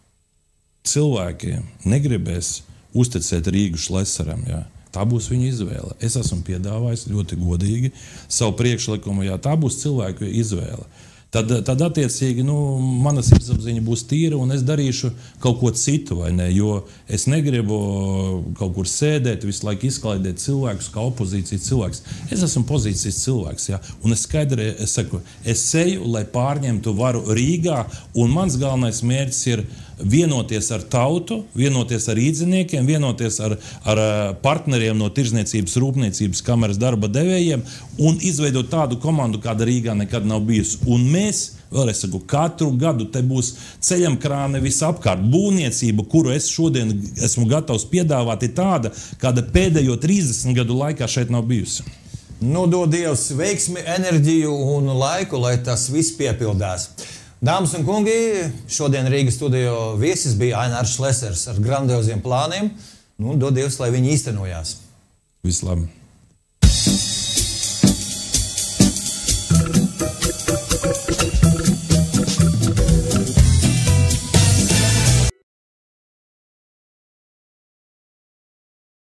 cilvēki negribēs uzticēt Rīgu Šleseram, jā, tā būs viņa izvēle. Es esmu piedāvājis ļoti godīgi savu priekšlikumu, jā, tā būs cilvēku izvēle. Tad, tad attiecīgi, nu, mana sirdsapziņa būs tīra un es darīšu kaut ko citu, vai ne? Jo es negribu kaut kur sēdēt, visu laiku izklaidēt cilvēkus, kā opozīcijas cilvēks. Es esmu pozīcijas cilvēks, jā, un es skaidri, es saku, es eju, lai pārņemtu varu Rīgā, un mans galvenais mērķis ir vienoties ar tautu, vienoties ar īdziniekiem, vienoties ar, ar partneriem no Tirzniecības rūpniecības kameras darba devējiem un izveidot tādu komandu, kāda Rīgā nekad nav bijusi. Un mēs, vēlreiz saku, katru gadu te būs ceļam krāne visapkārt. Būvniecība, kuru es šodien esmu gatavs piedāvāt, ir tāda, kāda pēdējo trīsdesmit gadu laikā šeit nav bijusi. Nu, dod Dievs veiksmi, enerģiju un laiku, lai tas viss piepildās. Dāmas un kungi, šodien Rīgas studio viesis bija Ainārs Šlesers ar grandioziem plāniem. Nu, dod Dievs, lai viņi īstenojās. Viss labi.